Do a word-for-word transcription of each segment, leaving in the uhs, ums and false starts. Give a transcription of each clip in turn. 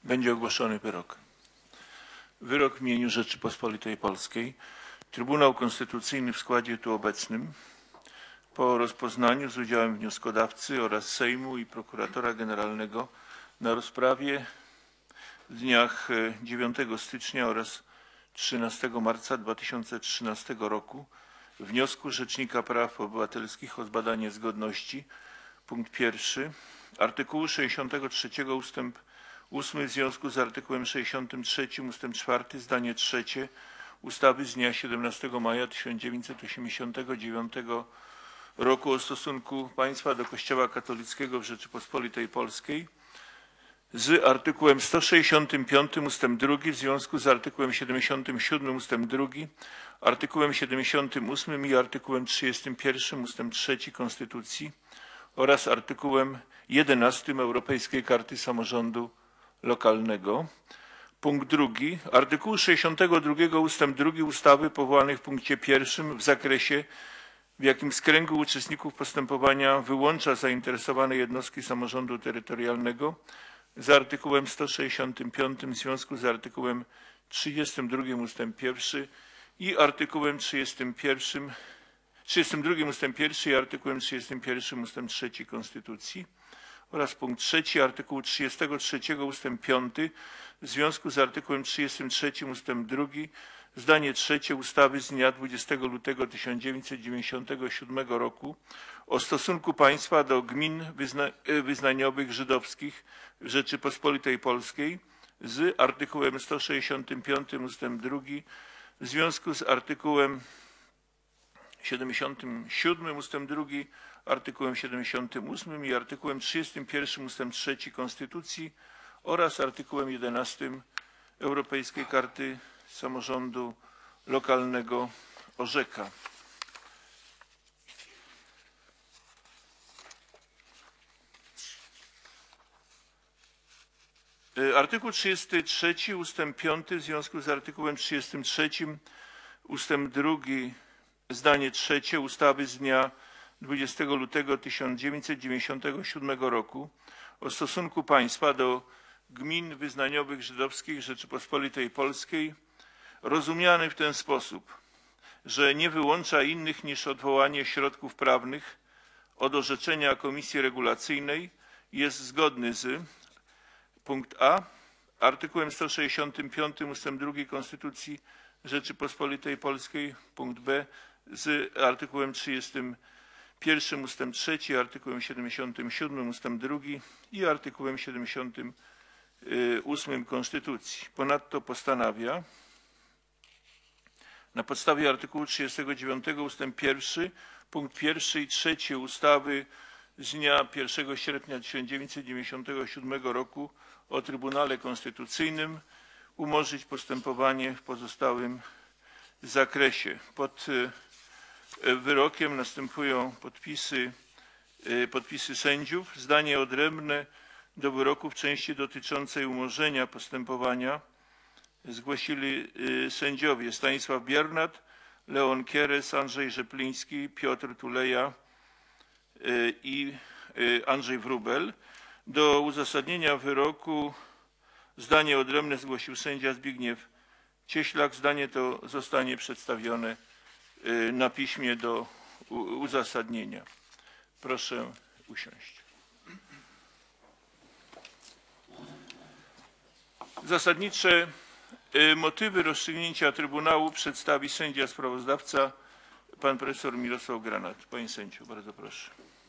Będzie ogłoszony wyrok. Wyrok w imieniu Rzeczypospolitej Polskiej. Trybunał Konstytucyjny w składzie tu obecnym po rozpoznaniu z udziałem wnioskodawcy oraz Sejmu i Prokuratora Generalnego na rozprawie w dniach dziewiątego stycznia oraz trzynastego marca dwa tysiące trzynastego roku wniosku Rzecznika Praw Obywatelskich o zbadanie zgodności, punkt pierwszy, artykułu sześćdziesiątego trzeciego ustęp ósmy w związku z artykułem sześćdziesiątym trzecim ustęp czwarty zdanie trzecie ustawy z dnia siedemnastego maja tysiąc dziewięćset osiemdziesiątego dziewiątego roku o stosunku państwa do Kościoła katolickiego w Rzeczypospolitej Polskiej z artykułem sto sześćdziesiątym piątym ustęp drugi w związku z artykułem siedemdziesiątym siódmym ustęp drugi, artykułem siedemdziesiątym ósmym i artykułem trzydziestym pierwszym ustęp trzeci Konstytucji oraz artykułem jedenastym Europejskiej Karty Samorządu Lokalnego. Punkt drugi. Artykułu sześćdziesiątego drugiego ustęp drugi ustawy powołanej w punkcie pierwszym w zakresie, w jakim z kręgu uczestników postępowania wyłącza zainteresowane jednostki samorządu terytorialnego z artykułem sto sześćdziesiątym piątym w związku z artykułem trzydziestym drugim ustęp pierwszy i artykułem trzydziestym pierwszym, trzydziestym drugim ustęp pierwszy i artykułem trzydziestym pierwszym ustęp trzeci Konstytucji oraz punkt trzeci artykułu trzydziestego trzeciego ustęp piąty w związku z artykułem trzydziestym trzecim ustęp drugi zdanie trzecie ustawy z dnia dwudziestego lutego tysiąc dziewięćset dziewięćdziesiątego siódmego roku o stosunku państwa do gmin wyzna wyznaniowych żydowskich w Rzeczypospolitej Polskiej z artykułem sto sześćdziesiątym piątym ustęp drugi w związku z artykułem siedemdziesiątym siódmym ustęp drugi, artykułem siedemdziesiątym ósmym i artykułem trzydziestym pierwszym ustęp trzeci Konstytucji oraz artykułem jedenastym Europejskiej Karty Samorządu Lokalnego orzeka. Artykuł trzydziesty trzeci ustęp piąty w związku z artykułem trzydziestym trzecim ustęp drugi zdanie trzecie ustawy z dnia dwudziestego lutego tysiąc dziewięćset dziewięćdziesiątego siódmego roku o stosunku państwa do gmin wyznaniowych żydowskich Rzeczypospolitej Polskiej rozumiany w ten sposób, że nie wyłącza innych niż odwołanie środków prawnych od orzeczenia Komisji Regulacyjnej, jest zgodny z punkt A artykułem sto sześćdziesiątym piątym ustęp drugi Konstytucji Rzeczypospolitej Polskiej, punkt B z artykułem trzydziestym pierwszym ustęp trzeci, artykułem siedemdziesiątym siódmym ustęp drugi i artykułem siedemdziesiątym ósmym Konstytucji. Ponadto postanawia na podstawie artykułu trzydziestego dziewiątego ustęp pierwszy, punkt pierwszy i trzeci ustawy z dnia pierwszego sierpnia tysiąc dziewięćset dziewięćdziesiątego siódmego roku o Trybunale Konstytucyjnym umorzyć postępowanie w pozostałym zakresie. Pod wyrokiem następują podpisy, podpisy sędziów. Zdanie odrębne do wyroku w części dotyczącej umorzenia postępowania zgłosili sędziowie Stanisław Biernat, Leon Kieres, Andrzej Rzepliński, Piotr Tuleja i Andrzej Wróbel. Do uzasadnienia wyroku zdanie odrębne zgłosił sędzia Zbigniew Cieślak. Zdanie to zostanie przedstawione na piśmie do uzasadnienia. Proszę usiąść. Zasadnicze motywy rozstrzygnięcia Trybunału przedstawi sędzia sprawozdawca, pan profesor Mirosław Granat. Panie sędziu, bardzo proszę.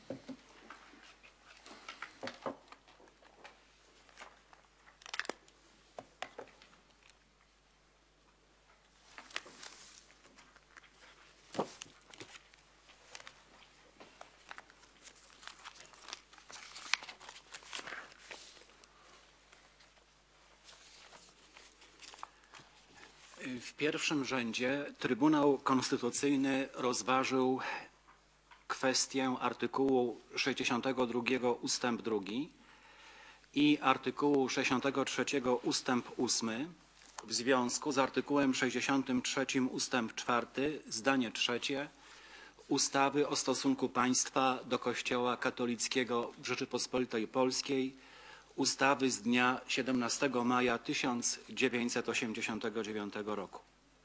W pierwszym rzędzie Trybunał Konstytucyjny rozważył kwestię artykułu sześćdziesiątego drugiego ustęp drugi i artykułu sześćdziesiątego trzeciego ustęp ósmy w związku z artykułem sześćdziesiątym trzecim ustęp czwarty zdanie trzecie ustawy o stosunku państwa do Kościoła katolickiego w Rzeczypospolitej Polskiej ustawy z dnia siedemnastego maja tysiąc dziewięćset osiemdziesiątego dziewiątego roku.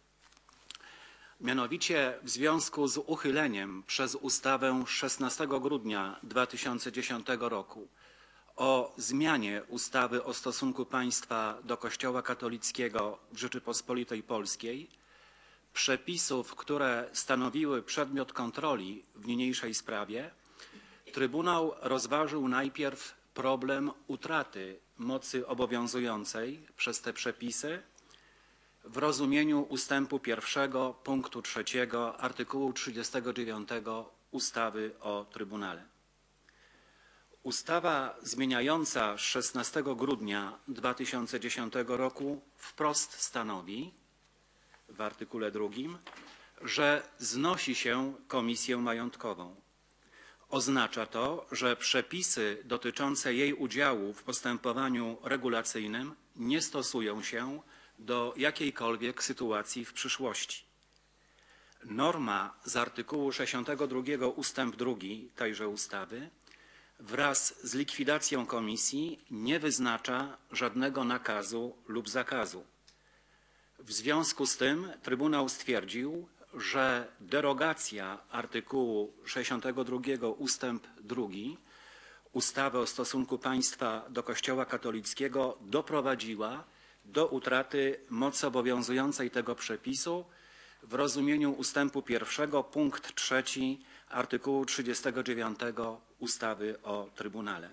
Mianowicie w związku z uchyleniem przez ustawę szesnastego grudnia dwa tysiące dziesiątego roku o zmianie ustawy o stosunku państwa do Kościoła katolickiego w Rzeczypospolitej Polskiej przepisów, które stanowiły przedmiot kontroli w niniejszej sprawie, Trybunał rozważył najpierw problem utraty mocy obowiązującej przez te przepisy w rozumieniu ustępu pierwszego punktu trzeciego artykułu trzydziestego dziewiątego ustawy o Trybunale. Ustawa zmieniająca z szesnastego grudnia dwa tysiące dziesiątego roku wprost stanowi w artykule drugim, że znosi się komisję majątkową. Oznacza to, że przepisy dotyczące jej udziału w postępowaniu regulacyjnym nie stosują się do jakiejkolwiek sytuacji w przyszłości. Norma z artykułu sześćdziesiątego drugiego ustęp drugi tejże ustawy wraz z likwidacją komisji nie wyznacza żadnego nakazu lub zakazu. W związku z tym Trybunał stwierdził, że derogacja artykułu sześćdziesiątego drugiego ustęp drugi ustawy o stosunku państwa do Kościoła katolickiego doprowadziła do utraty mocy obowiązującej tego przepisu w rozumieniu ustępu pierwszego punkt trzeci artykułu trzydziestego dziewiątego ustawy o Trybunale.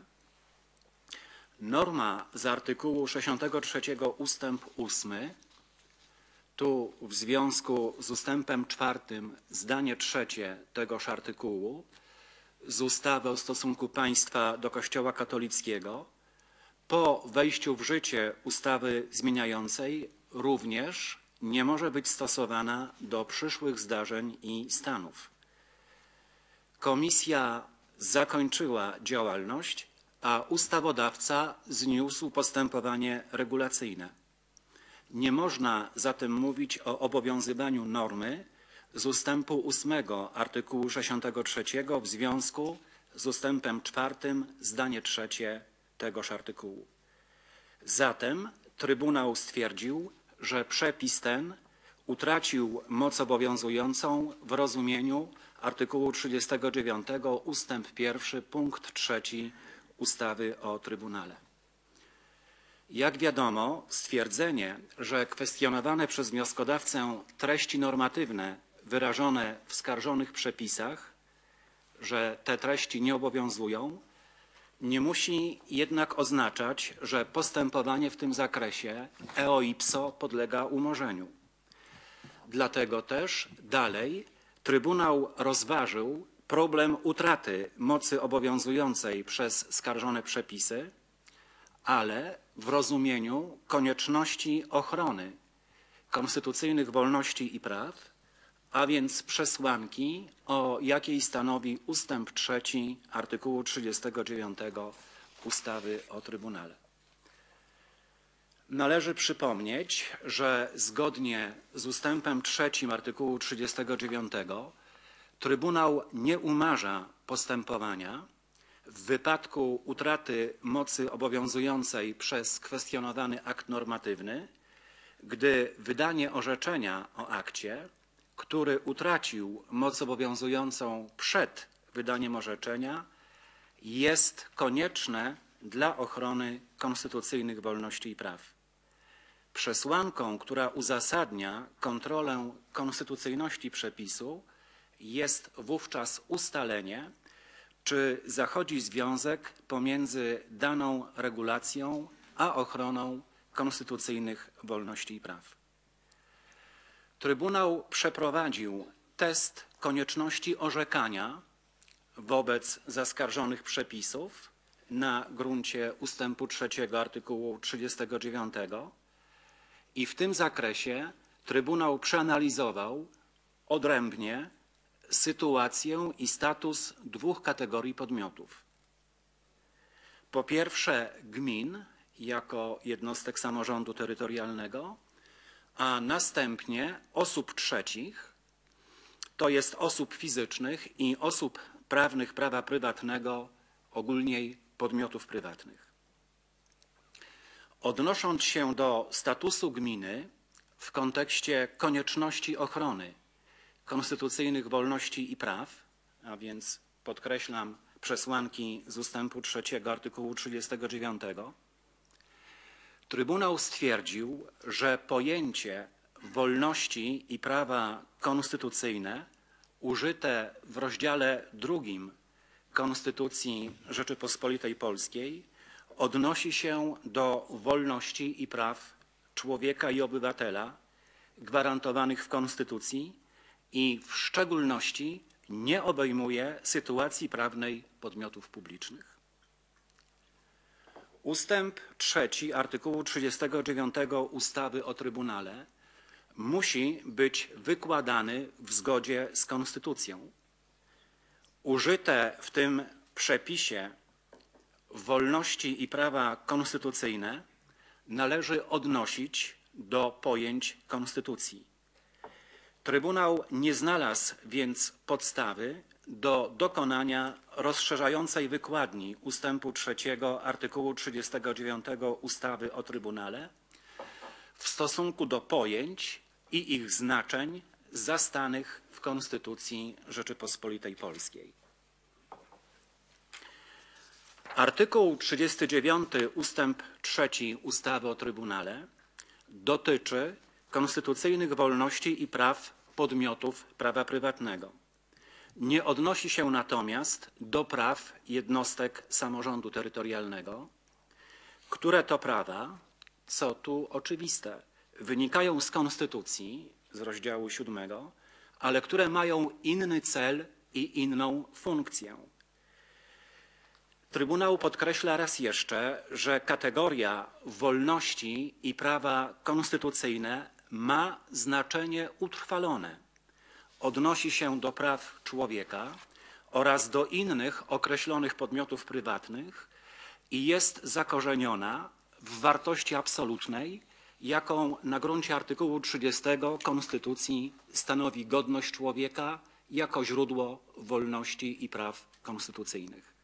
Norma z artykułu sześćdziesiątego trzeciego ustęp ósmy, tu w związku z ustępem czwartym zdanie trzecie tegoż artykułu z ustawy o stosunku państwa do Kościoła katolickiego po wejściu w życie ustawy zmieniającej również nie może być stosowana do przyszłych zdarzeń i stanów. Komisja zakończyła działalność, a ustawodawca zniósł postępowanie regulacyjne. Nie można zatem mówić o obowiązywaniu normy z ustępu ósmego artykułu sześćdziesiątego trzeciego w związku z ustępem czwartym zdanie trzecie tegoż artykułu. Zatem Trybunał stwierdził, że przepis ten utracił moc obowiązującą w rozumieniu artykułu trzydziestego dziewiątego ustęp pierwszy punkt trzeci ustawy o Trybunale. Jak wiadomo, stwierdzenie, że kwestionowane przez wnioskodawcę treści normatywne wyrażone w skarżonych przepisach, że te treści nie obowiązują, nie musi jednak oznaczać, że postępowanie w tym zakresie eo ipso podlega umorzeniu. Dlatego też dalej Trybunał rozważył problem utraty mocy obowiązującej przez skarżone przepisy, ale w rozumieniu konieczności ochrony konstytucyjnych wolności i praw, a więc przesłanki, o jakiej stanowi ustęp trzeci artykułu trzydziestego dziewiątego ustawy o Trybunale. Należy przypomnieć, że zgodnie z ustępem trzecim artykułu trzydziestego dziewiątego Trybunał nie umarza postępowania w wypadku utraty mocy obowiązującej przez kwestionowany akt normatywny, gdy wydanie orzeczenia o akcie, który utracił moc obowiązującą przed wydaniem orzeczenia, jest konieczne dla ochrony konstytucyjnych wolności i praw. Przesłanką, która uzasadnia kontrolę konstytucyjności przepisu, jest wówczas ustalenie, czy zachodzi związek pomiędzy daną regulacją a ochroną konstytucyjnych wolności i praw. Trybunał przeprowadził test konieczności orzekania wobec zaskarżonych przepisów na gruncie ustępu trzeciego artykułu trzydziestego dziewiątego i w tym zakresie Trybunał przeanalizował odrębnie sytuację i status dwóch kategorii podmiotów. Po pierwsze gmin jako jednostek samorządu terytorialnego, a następnie osób trzecich, to jest osób fizycznych i osób prawnych prawa prywatnego, ogólniej podmiotów prywatnych. Odnosząc się do statusu gminy w kontekście konieczności ochrony konstytucyjnych wolności i praw, a więc podkreślam przesłanki z ustępu trzeciego artykułu trzydziestego dziewiątego, Trybunał stwierdził, że pojęcie wolności i prawa konstytucyjne użyte w rozdziale drugim Konstytucji Rzeczypospolitej Polskiej odnosi się do wolności i praw człowieka i obywatela gwarantowanych w Konstytucji i w szczególności nie obejmuje sytuacji prawnej podmiotów publicznych. Ustęp trzeci artykułu trzydziestego dziewiątego ustawy o Trybunale musi być wykładany w zgodzie z Konstytucją. Użyte w tym przepisie wolności i prawa konstytucyjne należy odnosić do pojęć Konstytucji. Trybunał nie znalazł więc podstawy do dokonania rozszerzającej wykładni ustępu trzeciego artykułu trzydziestego dziewiątego ustawy o Trybunale w stosunku do pojęć i ich znaczeń zastanych w Konstytucji Rzeczypospolitej Polskiej. Artykuł trzydziesty dziewiąty ustęp trzeci ustawy o Trybunale dotyczy konstytucyjnych wolności i praw podmiotów prawa prywatnego. Nie odnosi się natomiast do praw jednostek samorządu terytorialnego, które to prawa, co tu oczywiste, wynikają z Konstytucji, z rozdziału siódmego, ale które mają inny cel i inną funkcję. Trybunał podkreśla raz jeszcze, że kategoria wolności i prawa konstytucyjne ma znaczenie utrwalone. Odnosi się do praw człowieka oraz do innych określonych podmiotów prywatnych i jest zakorzeniona w wartości absolutnej, jaką na gruncie artykułu trzydziestego Konstytucji stanowi godność człowieka jako źródło wolności i praw konstytucyjnych.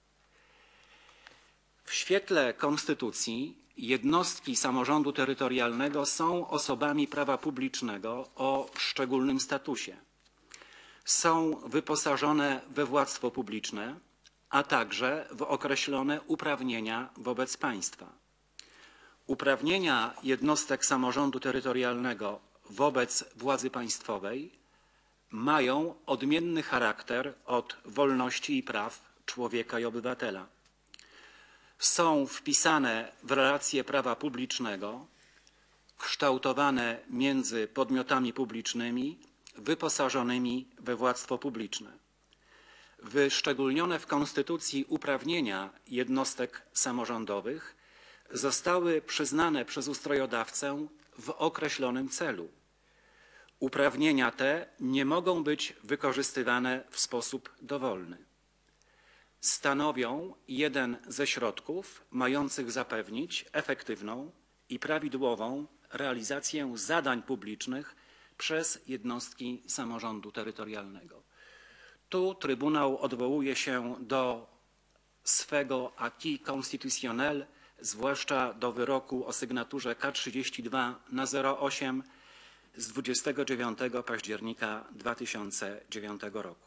W świetle Konstytucji jednostki samorządu terytorialnego są osobami prawa publicznego o szczególnym statusie. Są wyposażone we władztwo publiczne, a także w określone uprawnienia wobec państwa. Uprawnienia jednostek samorządu terytorialnego wobec władzy państwowej mają odmienny charakter od wolności i praw człowieka i obywatela. Są wpisane w relacje prawa publicznego, kształtowane między podmiotami publicznymi wyposażonymi we władztwo publiczne. Wyszczególnione w Konstytucji uprawnienia jednostek samorządowych zostały przyznane przez ustrojodawcę w określonym celu. Uprawnienia te nie mogą być wykorzystywane w sposób dowolny. Stanowią jeden ze środków mających zapewnić efektywną i prawidłową realizację zadań publicznych przez jednostki samorządu terytorialnego. Tu Trybunał odwołuje się do swego acquis constitutionnel, zwłaszcza do wyroku o sygnaturze K trzydzieści dwa na zero osiem z dwudziestego dziewiątego października dwa tysiące dziewiątego roku.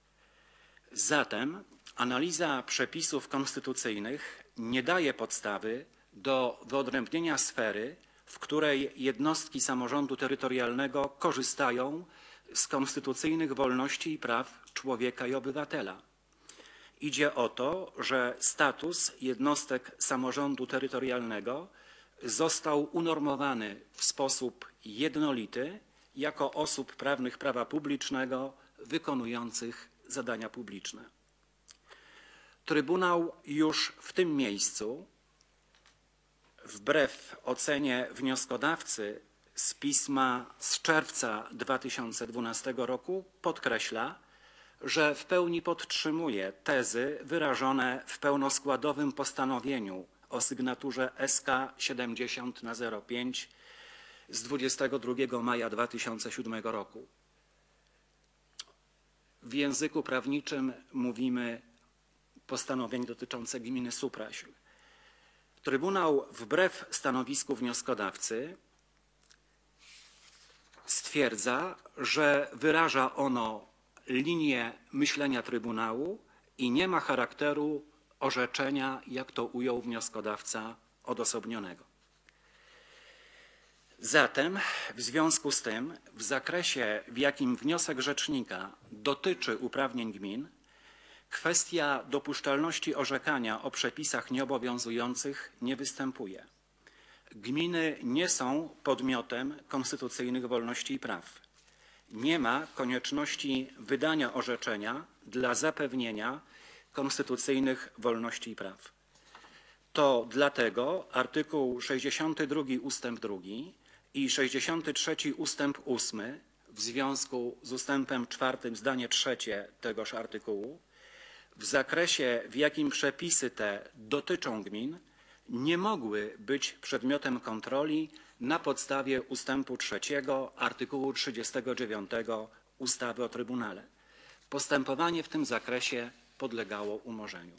Zatem analiza przepisów konstytucyjnych nie daje podstawy do wyodrębnienia sfery, w której jednostki samorządu terytorialnego korzystają z konstytucyjnych wolności i praw człowieka i obywatela. Idzie o to, że status jednostek samorządu terytorialnego został unormowany w sposób jednolity jako osób prawnych prawa publicznego wykonujących zadania publiczne. Trybunał już w tym miejscu, wbrew ocenie wnioskodawcy z pisma z czerwca dwa tysiące dwunastego roku, podkreśla, że w pełni podtrzymuje tezy wyrażone w pełnoskładowym postanowieniu o sygnaturze S K siedemdziesiąt na zero pięć z dwudziestego drugiego maja dwa tysiące siódmego roku. W języku prawniczym mówimy postanowienie dotyczące gminy Supraśl. Trybunał wbrew stanowisku wnioskodawcy stwierdza, że wyraża ono linię myślenia Trybunału i nie ma charakteru orzeczenia, jak to ujął wnioskodawca, odosobnionego. Zatem w związku z tym w zakresie, w jakim wniosek rzecznika dotyczy uprawnień gmin, kwestia dopuszczalności orzekania o przepisach nieobowiązujących nie występuje. Gminy nie są podmiotem konstytucyjnych wolności i praw. Nie ma konieczności wydania orzeczenia dla zapewnienia konstytucyjnych wolności i praw. To dlatego artykuł sześćdziesiąty drugi ustęp drugi i sześćdziesiąty trzeci ustęp ósmy w związku z ustępem czwartym zdanie trzecie tegoż artykułu w zakresie, w jakim przepisy te dotyczą gmin, nie mogły być przedmiotem kontroli na podstawie ustępu trzeciego artykułu trzydziestego dziewiątego ustawy o Trybunale. Postępowanie w tym zakresie podlegało umorzeniu.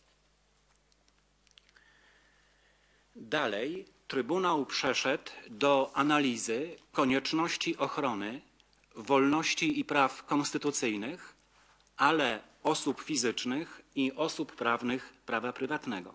Dalej Trybunał przeszedł do analizy konieczności ochrony wolności i praw konstytucyjnych, ale osób fizycznych i osób prawnych prawa prywatnego.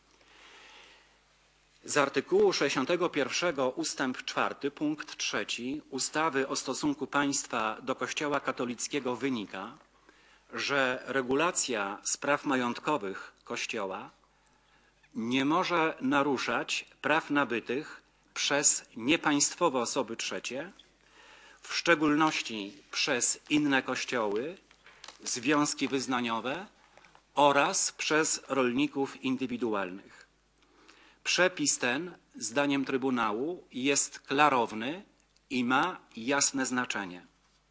Z artykułu sześćdziesiątego pierwszego ustęp czwarty punkt trzeci ustawy o stosunku państwa do Kościoła katolickiego wynika, że regulacja spraw majątkowych Kościoła nie może naruszać praw nabytych przez niepaństwowe osoby trzecie, w szczególności przez inne kościoły, związki wyznaniowe oraz przez rolników indywidualnych. Przepis ten, zdaniem Trybunału, jest klarowny i ma jasne znaczenie.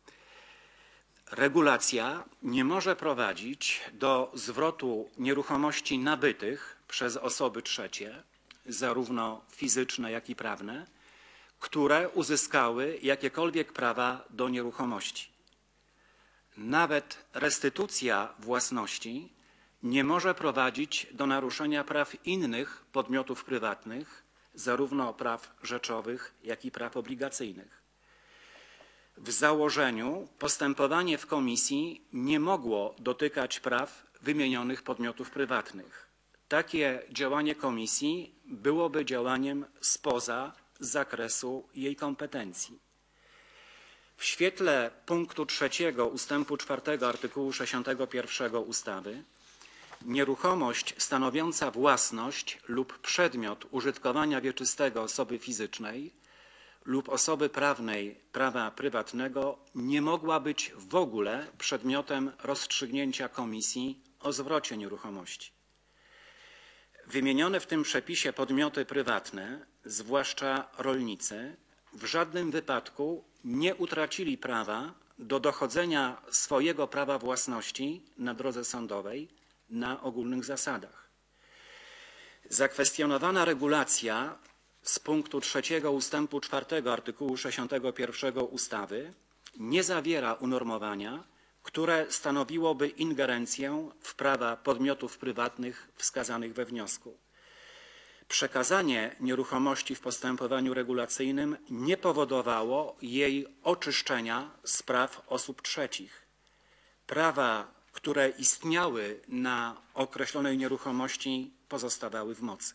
Regulacja nie może prowadzić do zwrotu nieruchomości nabytych przez osoby trzecie, zarówno fizyczne, jak i prawne, które uzyskały jakiekolwiek prawa do nieruchomości. Nawet restytucja własności nie może prowadzić do naruszenia praw innych podmiotów prywatnych, zarówno praw rzeczowych, jak i praw obligacyjnych. W założeniu postępowanie w komisji nie mogło dotykać praw wymienionych podmiotów prywatnych. Takie działanie komisji byłoby działaniem spoza zakresu jej kompetencji. W świetle punktu trzeciego ustępu czwartego artykułu sześćdziesiątego pierwszego ustawy nieruchomość stanowiąca własność lub przedmiot użytkowania wieczystego osoby fizycznej lub osoby prawnej prawa prywatnego nie mogła być w ogóle przedmiotem rozstrzygnięcia komisji o zwrocie nieruchomości. Wymienione w tym przepisie podmioty prywatne, zwłaszcza rolnicy, w żadnym wypadku nie utracili prawa do dochodzenia swojego prawa własności na drodze sądowej na ogólnych zasadach. Zakwestionowana regulacja z punktu trzeciego ustępu czwartego artykułu sześćdziesiątego pierwszego ustawy nie zawiera unormowania, które stanowiłoby ingerencję w prawa podmiotów prywatnych wskazanych we wniosku. Przekazanie nieruchomości w postępowaniu regulacyjnym nie powodowało jej oczyszczenia z praw osób trzecich. Prawa, które istniały na określonej nieruchomości, pozostawały w mocy.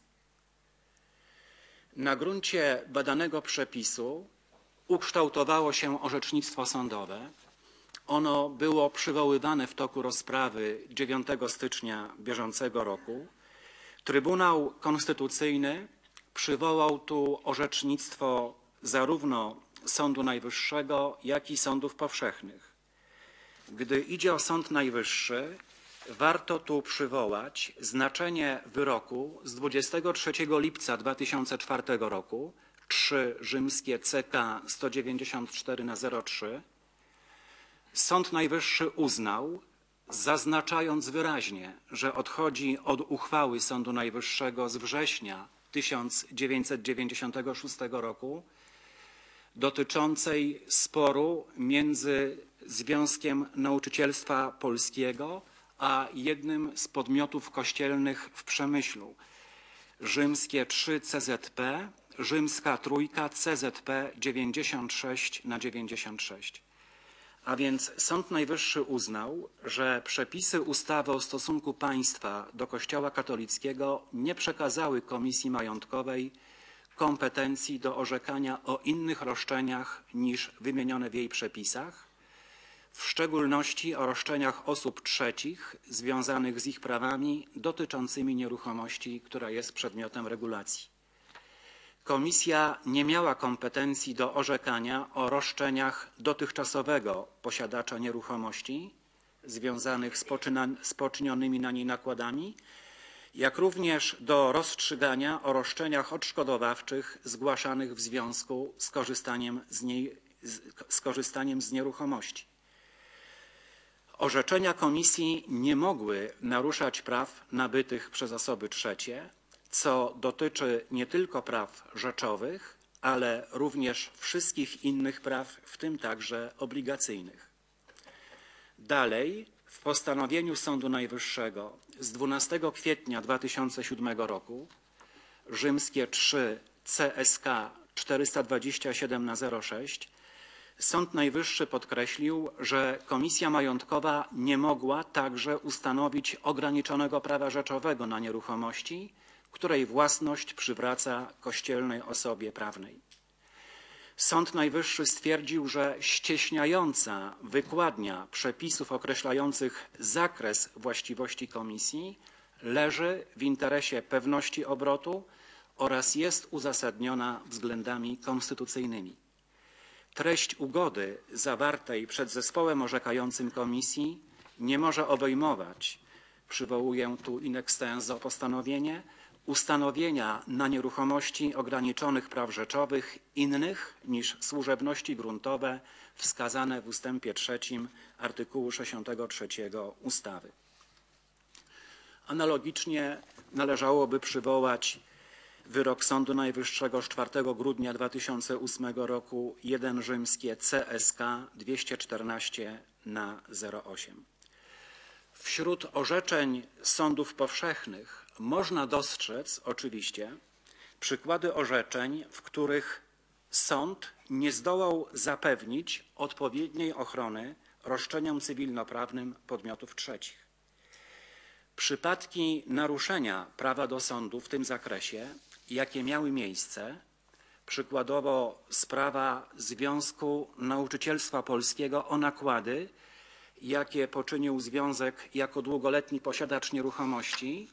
Na gruncie badanego przepisu ukształtowało się orzecznictwo sądowe. Ono było przywoływane w toku rozprawy dziewiątego stycznia bieżącego roku. Trybunał Konstytucyjny przywołał tu orzecznictwo zarówno Sądu Najwyższego, jak i sądów powszechnych. Gdy idzie o Sąd Najwyższy, warto tu przywołać znaczenie wyroku z dwudziestego trzeciego lipca dwa tysiące czwartego roku, trzy rzymskie C K sto dziewięćdziesiąt cztery na zero trzy. Sąd Najwyższy uznał, zaznaczając wyraźnie, że odchodzi od uchwały Sądu Najwyższego z września tysiąc dziewięćset dziewięćdziesiątego szóstego roku dotyczącej sporu między Związkiem Nauczycielstwa Polskiego a jednym z podmiotów kościelnych w Przemyślu. rzymskie trzy C Z P, rzymska trójka C Z P dziewięćdziesiąt sześć na dziewięćdziesiąt sześć. A więc Sąd Najwyższy uznał, że przepisy ustawy o stosunku państwa do Kościoła katolickiego nie przekazały Komisji Majątkowej kompetencji do orzekania o innych roszczeniach niż wymienione w jej przepisach, w szczególności o roszczeniach osób trzecich związanych z ich prawami dotyczącymi nieruchomości, która jest przedmiotem regulacji. Komisja nie miała kompetencji do orzekania o roszczeniach dotychczasowego posiadacza nieruchomości związanych z, z poczynionymi na niej nakładami, jak również do rozstrzygania o roszczeniach odszkodowawczych zgłaszanych w związku z korzystaniem z, niej, z korzystaniem z nieruchomości. Orzeczenia Komisji nie mogły naruszać praw nabytych przez osoby trzecie, co dotyczy nie tylko praw rzeczowych, ale również wszystkich innych praw, w tym także obligacyjnych. Dalej, w postanowieniu Sądu Najwyższego z dwunastego kwietnia dwa tysiące siódmego roku, rzymskie trzy C S K czterysta dwadzieścia siedem na zero sześć, Sąd Najwyższy podkreślił, że Komisja Majątkowa nie mogła także ustanowić ograniczonego prawa rzeczowego na nieruchomości, której własność przywraca kościelnej osobie prawnej. Sąd Najwyższy stwierdził, że ścieśniająca wykładnia przepisów określających zakres właściwości Komisji leży w interesie pewności obrotu oraz jest uzasadniona względami konstytucyjnymi. Treść ugody zawartej przed zespołem orzekającym Komisji nie może obejmować, przywołuję tu in extenso postanowienie, ustanowienia na nieruchomości ograniczonych praw rzeczowych innych niż służebności gruntowe wskazane w ustępie trzecim artykułu sześćdziesiątego trzeciego ustawy. Analogicznie należałoby przywołać wyrok Sądu Najwyższego z czwartego grudnia dwa tysiące ósmego roku jeden rzymskie C S K dwieście czternaście na zero osiem. Wśród orzeczeń sądów powszechnych można dostrzec oczywiście przykłady orzeczeń, w których sąd nie zdołał zapewnić odpowiedniej ochrony roszczeniom cywilnoprawnym podmiotów trzecich. Przypadki naruszenia prawa do sądu w tym zakresie, jakie miały miejsce, przykładowo sprawa Związku Nauczycielstwa Polskiego o nakłady, jakie poczynił związek jako długoletni posiadacz nieruchomości,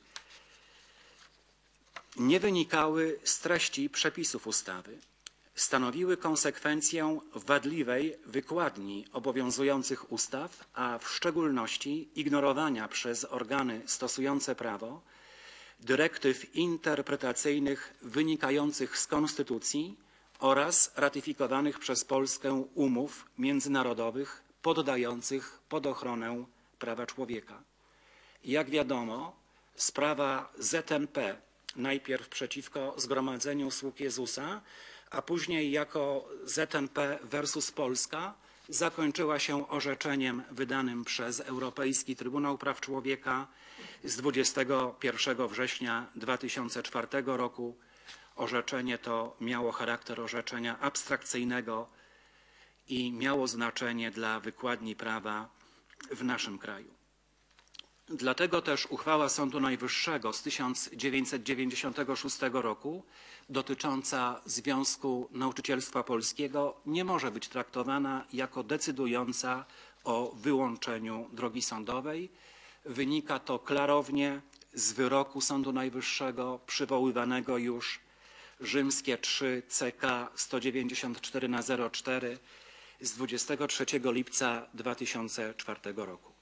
nie wynikały z treści przepisów ustawy. Stanowiły konsekwencję wadliwej wykładni obowiązujących ustaw, a w szczególności ignorowania przez organy stosujące prawo dyrektyw interpretacyjnych wynikających z Konstytucji oraz ratyfikowanych przez Polskę umów międzynarodowych poddających pod ochronę prawa człowieka. Jak wiadomo, sprawa Z N P, najpierw przeciwko Zgromadzeniu Sług Jezusa, a później jako Z N P versus Polska, zakończyła się orzeczeniem wydanym przez Europejski Trybunał Praw Człowieka z dwudziestego pierwszego września dwa tysiące czwartego roku. Orzeczenie to miało charakter orzeczenia abstrakcyjnego i miało znaczenie dla wykładni prawa w naszym kraju. Dlatego też uchwała Sądu Najwyższego z tysiąc dziewięćset dziewięćdziesiątego szóstego roku dotycząca Związku Nauczycielstwa Polskiego nie może być traktowana jako decydująca o wyłączeniu drogi sądowej. Wynika to klarownie z wyroku Sądu Najwyższego przywoływanego już rzymskie trzy C K sto dziewięćdziesiąt cztery na zero cztery z dwudziestego trzeciego lipca dwa tysiące czwartego roku.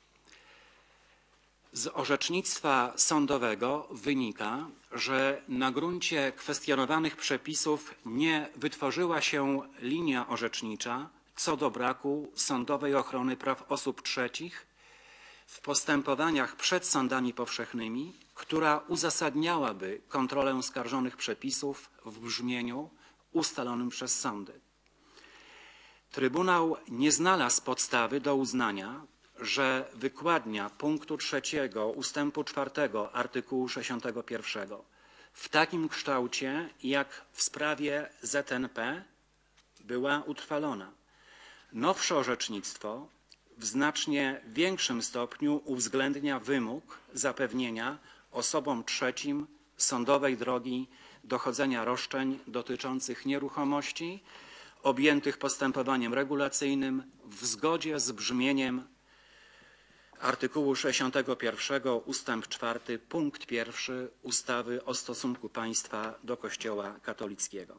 Z orzecznictwa sądowego wynika, że na gruncie kwestionowanych przepisów nie wytworzyła się linia orzecznicza co do braku sądowej ochrony praw osób trzecich w postępowaniach przed sądami powszechnymi, która uzasadniałaby kontrolę skarżonych przepisów w brzmieniu ustalonym przez sądy. Trybunał nie znalazł podstawy do uznania, że wykładnia punktu trzeciego ustępu czwartego artykułu sześćdziesiątego pierwszego w takim kształcie, jak w sprawie Z N P była utrwalona. Nowsze orzecznictwo w znacznie większym stopniu uwzględnia wymóg zapewnienia osobom trzecim sądowej drogi dochodzenia roszczeń dotyczących nieruchomości objętych postępowaniem regulacyjnym w zgodzie z brzmieniem artykułu sześćdziesiątego pierwszego ustęp czwarty punkt pierwszy ustawy o stosunku państwa do Kościoła katolickiego.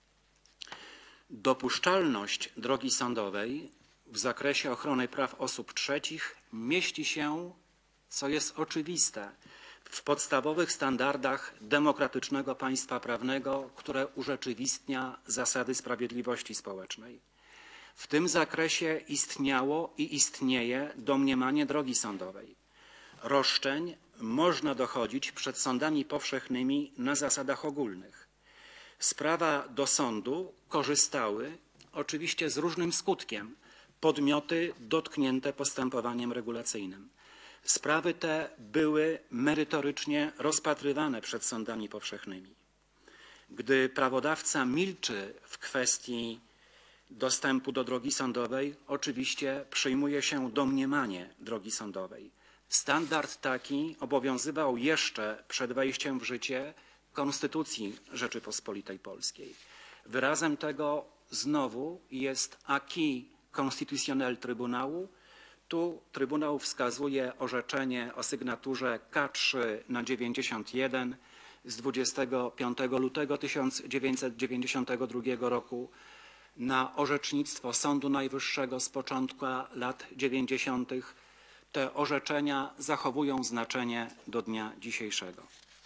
Dopuszczalność drogi sądowej w zakresie ochrony praw osób trzecich mieści się, co jest oczywiste, w podstawowych standardach demokratycznego państwa prawnego, które urzeczywistnia zasady sprawiedliwości społecznej. W tym zakresie istniało i istnieje domniemanie drogi sądowej. Roszczeń można dochodzić przed sądami powszechnymi na zasadach ogólnych. Z prawa do sądu korzystały, oczywiście z różnym skutkiem, podmioty dotknięte postępowaniem regulacyjnym. Sprawy te były merytorycznie rozpatrywane przed sądami powszechnymi. Gdy prawodawca milczy w kwestii dostępu do drogi sądowej, oczywiście przyjmuje się domniemanie drogi sądowej. Standard taki obowiązywał jeszcze przed wejściem w życie Konstytucji Rzeczypospolitej Polskiej. Wyrazem tego znowu jest acquis constitutionnel Trybunału. Tu Trybunał wskazuje orzeczenie o sygnaturze K trzy na dziewięćdziesiąt jeden z dwudziestego piątego lutego tysiąc dziewięćset dziewięćdziesiątego drugiego roku na orzecznictwo Sądu Najwyższego z początku lat dziewięćdziesiątych. Te orzeczenia zachowują znaczenie do dnia dzisiejszego.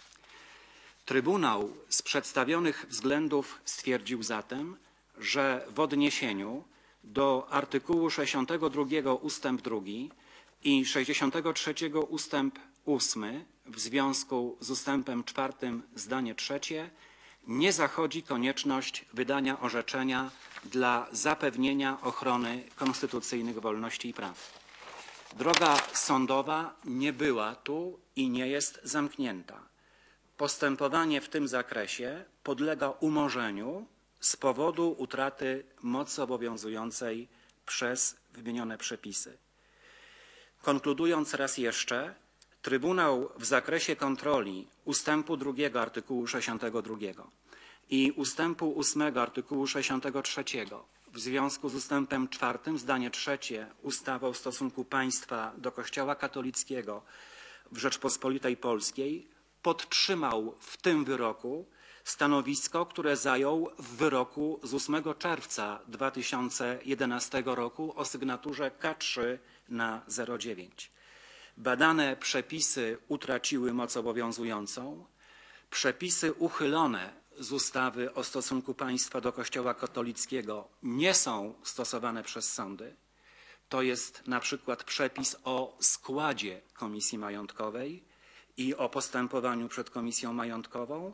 Trybunał z przedstawionych względów stwierdził zatem, że w odniesieniu do artykułu sześćdziesiątego drugiego ustęp drugi i sześćdziesiątego trzeciego ustęp ósmy w związku z ustępem czwartym zdanie trzecie nie zachodzi konieczność wydania orzeczenia dla zapewnienia ochrony konstytucyjnych wolności i praw. Droga sądowa nie była tu i nie jest zamknięta. Postępowanie w tym zakresie podlega umorzeniu z powodu utraty mocy obowiązującej przez wymienione przepisy. Konkludując raz jeszcze, Trybunał w zakresie kontroli ustępu drugiego artykułu sześćdziesiątego drugiego i ustępu ósmego artykułu sześćdziesiątego trzeciego w związku z ustępem czwartym zdanie trzecie ustawy o stosunku państwa do Kościoła katolickiego w Rzeczpospolitej Polskiej podtrzymał w tym wyroku stanowisko, które zajął w wyroku z ósmego czerwca dwa tysiące jedenastego roku o sygnaturze K trzy na zero dziewięć. Badane przepisy utraciły moc obowiązującą. Przepisy uchylone z ustawy o stosunku państwa do Kościoła katolickiego nie są stosowane przez sądy. To jest na przykład przepis o składzie komisji majątkowej i o postępowaniu przed komisją majątkową,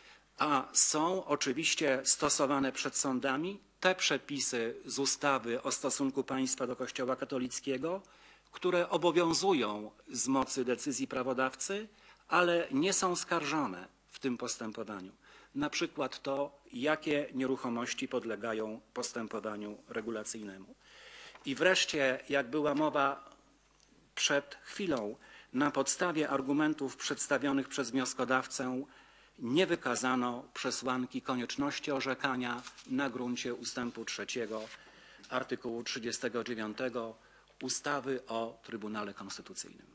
a są oczywiście stosowane przed sądami te przepisy z ustawy o stosunku państwa do Kościoła katolickiego, które obowiązują z mocy decyzji prawodawcy, ale nie są skarżone w tym postępowaniu. Na przykład to, jakie nieruchomości podlegają postępowaniu regulacyjnemu. I wreszcie, jak była mowa przed chwilą, na podstawie argumentów przedstawionych przez wnioskodawcę nie wykazano przesłanki konieczności orzekania na gruncie ustępu trzeciego artykułu trzydziestego dziewiątego ustawy o Trybunale Konstytucyjnym.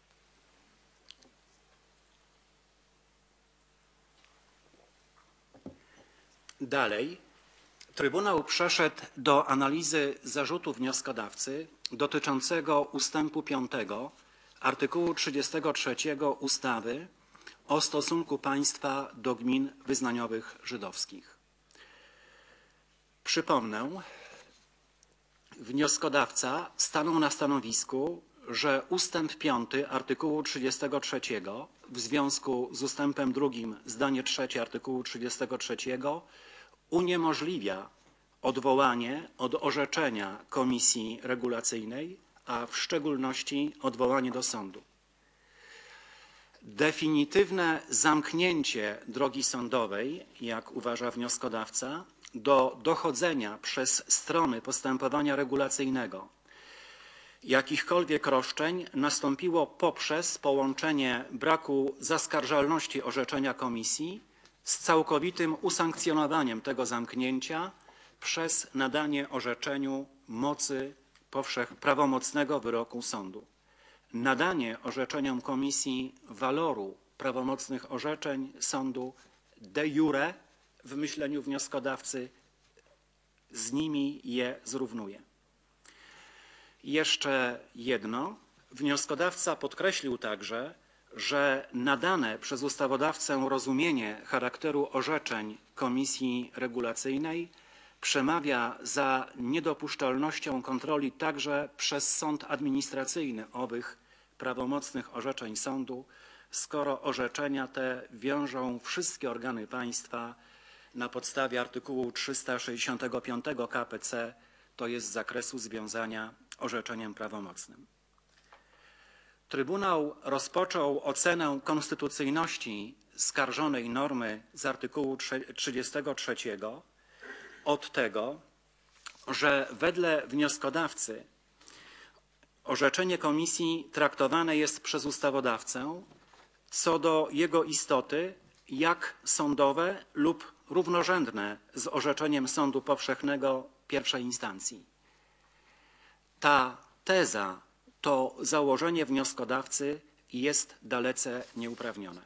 Dalej, Trybunał przeszedł do analizy zarzutu wnioskodawcy dotyczącego ustępu piątego artykułu trzydziestego trzeciego ustawy o stosunku państwa do gmin wyznaniowych żydowskich. Przypomnę, wnioskodawca stanął na stanowisku, że ustęp piąty artykułu trzydziestego trzeciego w związku z ustępem drugim zdanie trzecie artykułu trzydziestego trzeciego uniemożliwia odwołanie od orzeczenia komisji regulacyjnej, a w szczególności odwołanie do sądu. definitywne zamknięcie drogi sądowej, jak uważa wnioskodawca, do dochodzenia przez strony postępowania regulacyjnego jakichkolwiek roszczeń nastąpiło poprzez połączenie braku zaskarżalności orzeczenia komisji z całkowitym usankcjonowaniem tego zamknięcia przez nadanie orzeczeniu mocy powszech prawomocnego wyroku sądu. Nadanie orzeczeniom komisji waloru prawomocnych orzeczeń sądu de jure w myśleniu wnioskodawcy z nimi je zrównuje. Jeszcze jedno. Wnioskodawca podkreślił także, że nadane przez ustawodawcę rozumienie charakteru orzeczeń komisji regulacyjnej przemawia za niedopuszczalnością kontroli także przez sąd administracyjny owych prawomocnych orzeczeń sądu, skoro orzeczenia te wiążą wszystkie organy państwa na podstawie artykułu trzysta sześćdziesiątego piątego k p c, to jest z zakresu związania orzeczeniem prawomocnym. Trybunał rozpoczął ocenę konstytucyjności skarżonej normy z artykułu trzydziestego trzeciego od tego, że wedle wnioskodawcy orzeczenie komisji traktowane jest przez ustawodawcę co do jego istoty jak sądowe lub równorzędne z orzeczeniem sądu powszechnego pierwszej instancji. Ta teza, to założenie wnioskodawcy jest dalece nieuprawnione.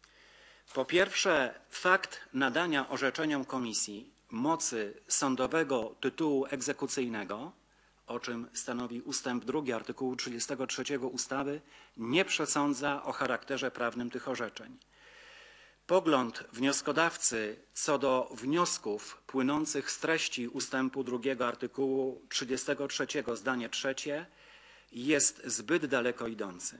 Po pierwsze, fakt nadania orzeczeniom komisji mocy sądowego tytułu egzekucyjnego, o czym stanowi ustęp drugi artykułu trzydziestego trzeciego ustawy, nie przesądza o charakterze prawnym tych orzeczeń. Pogląd wnioskodawcy co do wniosków płynących z treści ustępu drugiego artykułu trzydziestego trzeciego zdanie trzecie jest zbyt daleko idący.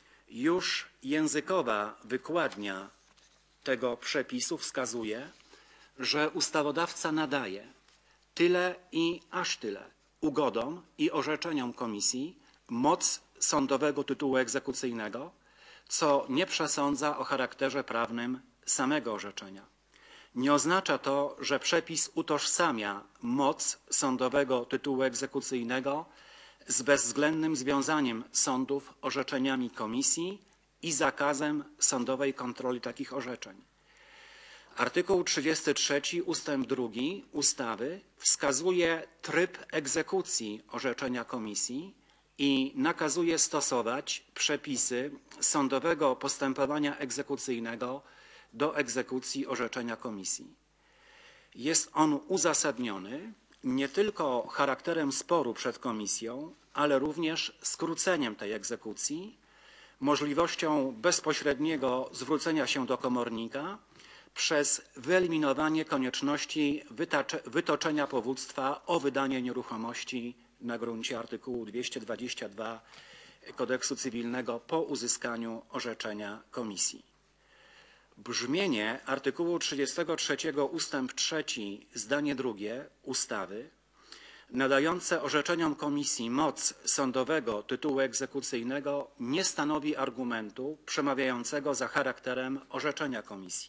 Już językowa wykładnia tego przepisu wskazuje, że ustawodawca nadaje tyle i aż tyle ugodom i orzeczeniom komisji moc sądowego tytułu egzekucyjnego, co nie przesądza o charakterze prawnym samego orzeczenia. Nie oznacza to, że przepis utożsamia moc sądowego tytułu egzekucyjnego z bezwzględnym związaniem sądów orzeczeniami komisji i zakazem sądowej kontroli takich orzeczeń. Artykuł trzydziesty trzeci ustęp drugi ustawy wskazuje tryb egzekucji orzeczenia komisji i nakazuje stosować przepisy sądowego postępowania egzekucyjnego do egzekucji orzeczenia komisji. Jest on uzasadniony nie tylko charakterem sporu przed komisją, ale również skróceniem tej egzekucji, możliwością bezpośredniego zwrócenia się do komornika przez wyeliminowanie konieczności wytoczenia powództwa o wydanie nieruchomości na gruncie artykułu dwieście dwadzieścia dwa Kodeksu Cywilnego po uzyskaniu orzeczenia komisji. Brzmienie artykułu trzydziestego trzeciego ustęp trzeci zdanie drugie ustawy nadające orzeczeniom komisji moc sądowego tytułu egzekucyjnego nie stanowi argumentu przemawiającego za charakterem orzeczenia komisji.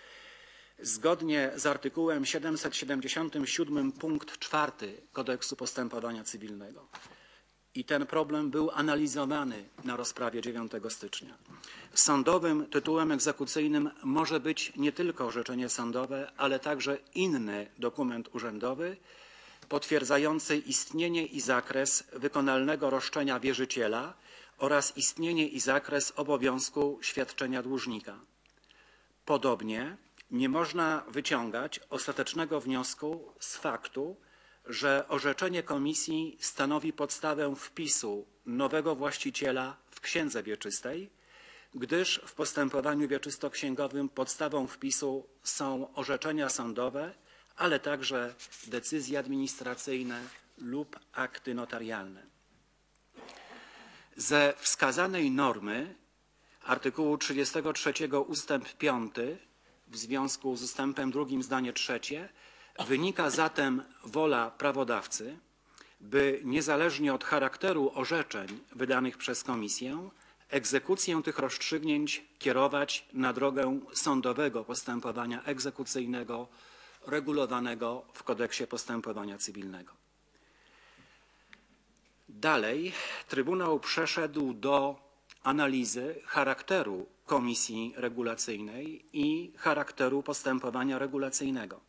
Zgodnie z artykułem siedemset siedemdziesiątym siódmym punkt czwarty Kodeksu Postępowania Cywilnego. I ten problem był analizowany na rozprawie dziewiątego stycznia. Sądowym tytułem egzekucyjnym może być nie tylko orzeczenie sądowe, ale także inny dokument urzędowy potwierdzający istnienie i zakres wykonalnego roszczenia wierzyciela oraz istnienie i zakres obowiązku świadczenia dłużnika. Podobnie nie można wyciągać ostatecznego wniosku z faktu, że orzeczenie komisji stanowi podstawę wpisu nowego właściciela w księdze wieczystej, gdyż w postępowaniu wieczystoksięgowym podstawą wpisu są orzeczenia sądowe, ale także decyzje administracyjne lub akty notarialne. Ze wskazanej normy artykułu trzydziestego trzeciego ustęp piąty w związku z ustępem drugim zdanie trzecie wynika zatem wola prawodawcy, by niezależnie od charakteru orzeczeń wydanych przez komisję egzekucję tych rozstrzygnięć kierować na drogę sądowego postępowania egzekucyjnego regulowanego w Kodeksie postępowania cywilnego. Dalej Trybunał przeszedł do analizy charakteru komisji regulacyjnej i charakteru postępowania regulacyjnego.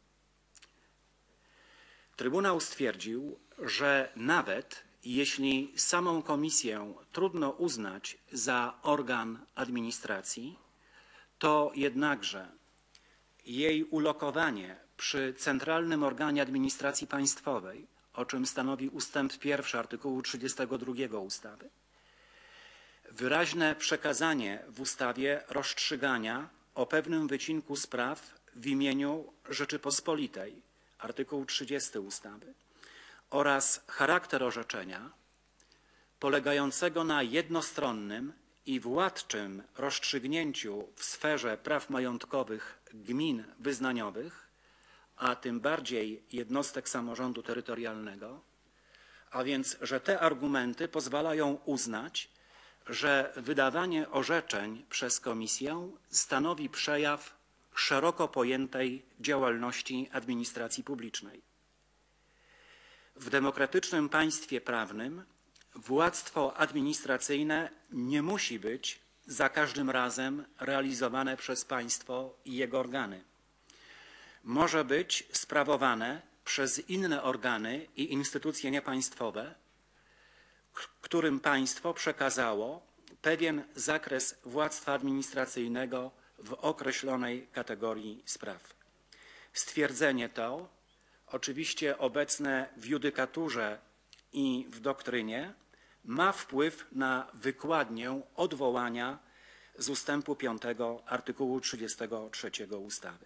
Trybunał stwierdził, że nawet jeśli samą komisję trudno uznać za organ administracji, to jednakże jej ulokowanie przy Centralnym Organie Administracji Państwowej, o czym stanowi ustęp pierwszy artykułu trzydziestego drugiego ustawy, wyraźne przekazanie w ustawie rozstrzygania o pewnym wycinku spraw w imieniu Rzeczypospolitej, artykuł trzydziesty ustawy, oraz charakter orzeczenia polegającego na jednostronnym i władczym rozstrzygnięciu w sferze praw majątkowych gmin wyznaniowych, a tym bardziej jednostek samorządu terytorialnego, a więc, że te argumenty pozwalają uznać, że wydawanie orzeczeń przez komisję stanowi przejaw szeroko pojętej działalności administracji publicznej. W demokratycznym państwie prawnym władztwo administracyjne nie musi być za każdym razem realizowane przez państwo i jego organy. Może być sprawowane przez inne organy i instytucje niepaństwowe, którym państwo przekazało pewien zakres władztwa administracyjnego w określonej kategorii spraw. Stwierdzenie to, oczywiście obecne w judykaturze i w doktrynie, ma wpływ na wykładnię odwołania z ustępu piątego artykułu trzydziestego trzeciego ustawy.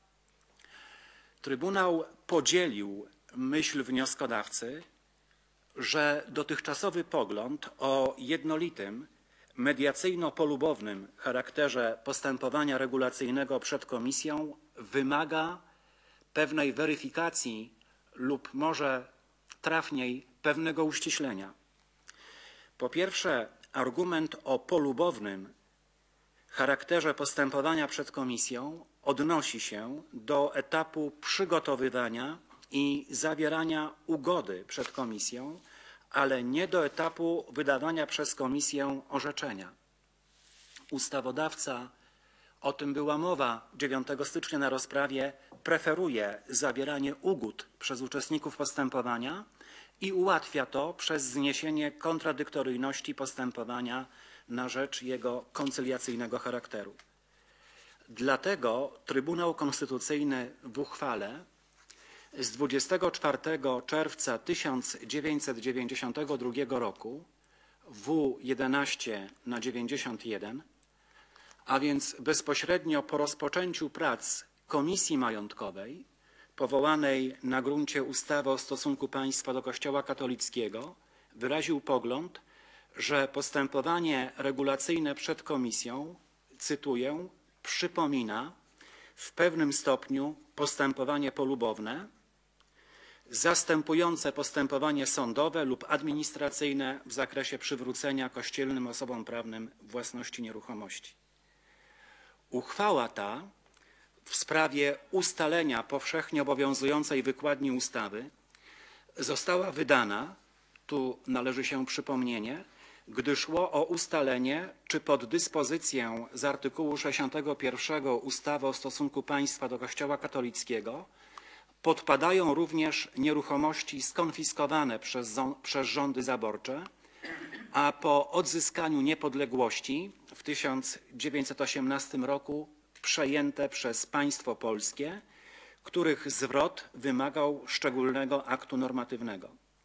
Trybunał podzielił myśl wnioskodawcy, że dotychczasowy pogląd o jednolitym, mediacyjno-polubownym charakterze postępowania regulacyjnego przed komisją wymaga pewnej weryfikacji lub może trafniej pewnego uściślenia. Po pierwsze, argument o polubownym charakterze postępowania przed komisją odnosi się do etapu przygotowywania i zawierania ugody przed komisją, ale nie do etapu wydawania przez komisję orzeczenia. Ustawodawca, o tym była mowa dziewiątego stycznia na rozprawie, preferuje zawieranie ugód przez uczestników postępowania i ułatwia to przez zniesienie kontradyktoryjności postępowania na rzecz jego koncyliacyjnego charakteru. Dlatego Trybunał Konstytucyjny w uchwale z dwudziestego czwartego czerwca tysiąc dziewięćset dziewięćdziesiątego drugiego roku W jedenaście na dziewięćdziesiąt jeden, a więc bezpośrednio po rozpoczęciu prac Komisji Majątkowej powołanej na gruncie ustawy o stosunku państwa do Kościoła katolickiego, wyraził pogląd, że postępowanie regulacyjne przed komisją, cytuję, przypomina w pewnym stopniu postępowanie polubowne, zastępujące postępowanie sądowe lub administracyjne w zakresie przywrócenia kościelnym osobom prawnym własności nieruchomości. Uchwała ta w sprawie ustalenia powszechnie obowiązującej wykładni ustawy została wydana, tu należy się przypomnienie, gdy szło o ustalenie, czy pod dyspozycję z artykułu sześćdziesiątego pierwszego ustawy o stosunku państwa do Kościoła katolickiego podpadają również nieruchomości skonfiskowane przez, przez rządy zaborcze, a po odzyskaniu niepodległości w tysiąc dziewięćset osiemnastym roku przejęte przez państwo polskie, których zwrot wymagał szczególnego aktu normatywnego.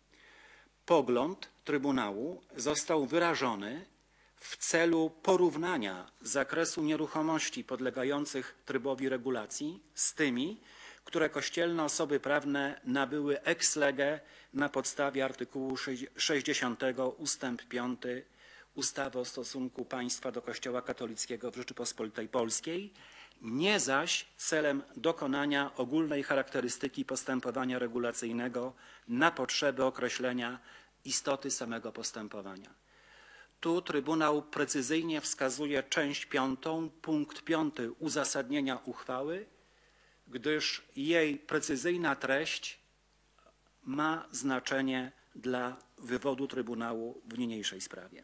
Pogląd Trybunału został wyrażony w celu porównania zakresu nieruchomości podlegających trybowi regulacji z tymi, które kościelne osoby prawne nabyły ex lege na podstawie artykułu sześćdziesiątego ustęp piąty ustawy o stosunku państwa do Kościoła katolickiego w Rzeczypospolitej Polskiej, nie zaś celem dokonania ogólnej charakterystyki postępowania regulacyjnego na potrzeby określenia istoty samego postępowania. Tu Trybunał precyzyjnie wskazuje część piątą, punkt piąty uzasadnienia uchwały, gdyż jej precyzyjna treść ma znaczenie dla wywodu Trybunału w niniejszej sprawie.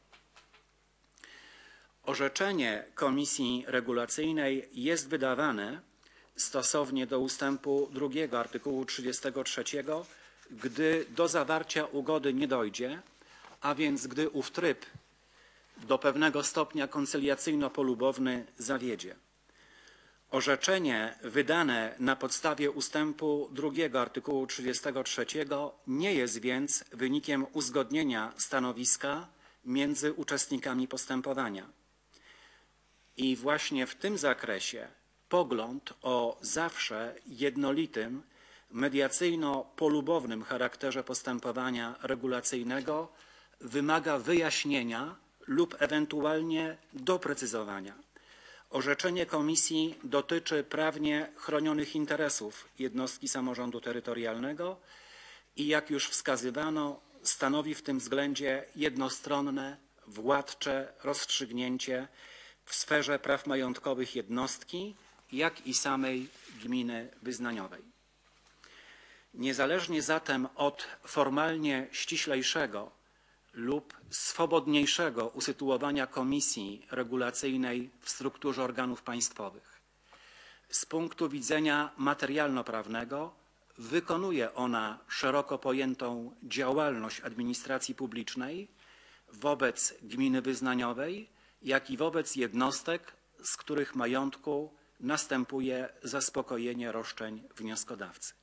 Orzeczenie Komisji Regulacyjnej jest wydawane stosownie do ustępu drugiego artykułu trzydziestego trzeciego, gdy do zawarcia ugody nie dojdzie, a więc gdy ów tryb do pewnego stopnia koncyliacyjno-polubowny zawiedzie. Orzeczenie wydane na podstawie ustępu drugiego artykułu trzydziestego trzeciego nie jest więc wynikiem uzgodnienia stanowiska między uczestnikami postępowania. I właśnie w tym zakresie pogląd o zawsze jednolitym, mediacyjno-polubownym charakterze postępowania regulacyjnego wymaga wyjaśnienia lub ewentualnie doprecyzowania. Orzeczenie Komisji dotyczy prawnie chronionych interesów jednostki samorządu terytorialnego i, jak już wskazywano, stanowi w tym względzie jednostronne, władcze rozstrzygnięcie w sferze praw majątkowych jednostki, jak i samej gminy wyznaniowej. Niezależnie zatem od formalnie ściślejszego lub swobodniejszego usytuowania Komisji Regulacyjnej w strukturze organów państwowych, z punktu widzenia materialno-prawnego wykonuje ona szeroko pojętą działalność administracji publicznej wobec gminy wyznaniowej, jak i wobec jednostek, z których majątku następuje zaspokojenie roszczeń wnioskodawcy.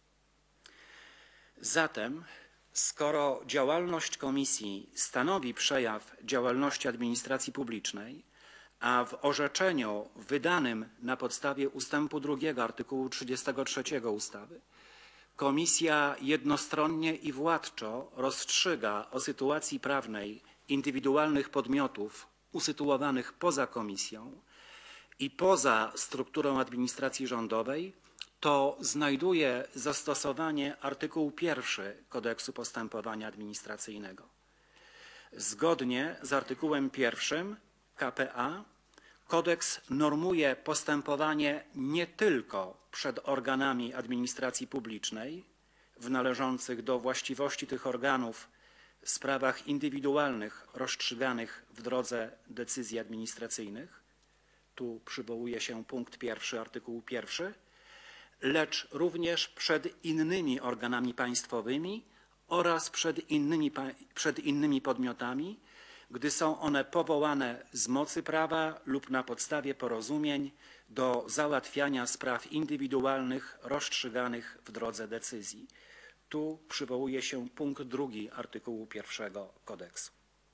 Zatem, skoro działalność Komisji stanowi przejaw działalności administracji publicznej, a w orzeczeniu wydanym na podstawie ustępu drugiego artykułu trzydziestego trzeciego ustawy Komisja jednostronnie i władczo rozstrzyga o sytuacji prawnej indywidualnych podmiotów usytuowanych poza Komisją i poza strukturą administracji rządowej, to znajduje zastosowanie artykuł pierwszy Kodeksu Postępowania Administracyjnego. Zgodnie z artykułem pierwszym K P A kodeks normuje postępowanie nie tylko przed organami administracji publicznej w należących do właściwości tych organów sprawach indywidualnych rozstrzyganych w drodze decyzji administracyjnych, tu przywołuje się punkt pierwszy artykułu pierwszy, lecz również przed innymi organami państwowymi oraz przed innymi, przed innymi podmiotami, gdy są one powołane z mocy prawa lub na podstawie porozumień do załatwiania spraw indywidualnych rozstrzyganych w drodze decyzji. Tu przywołuje się punkt drugi artykułu pierwszego kodeksu.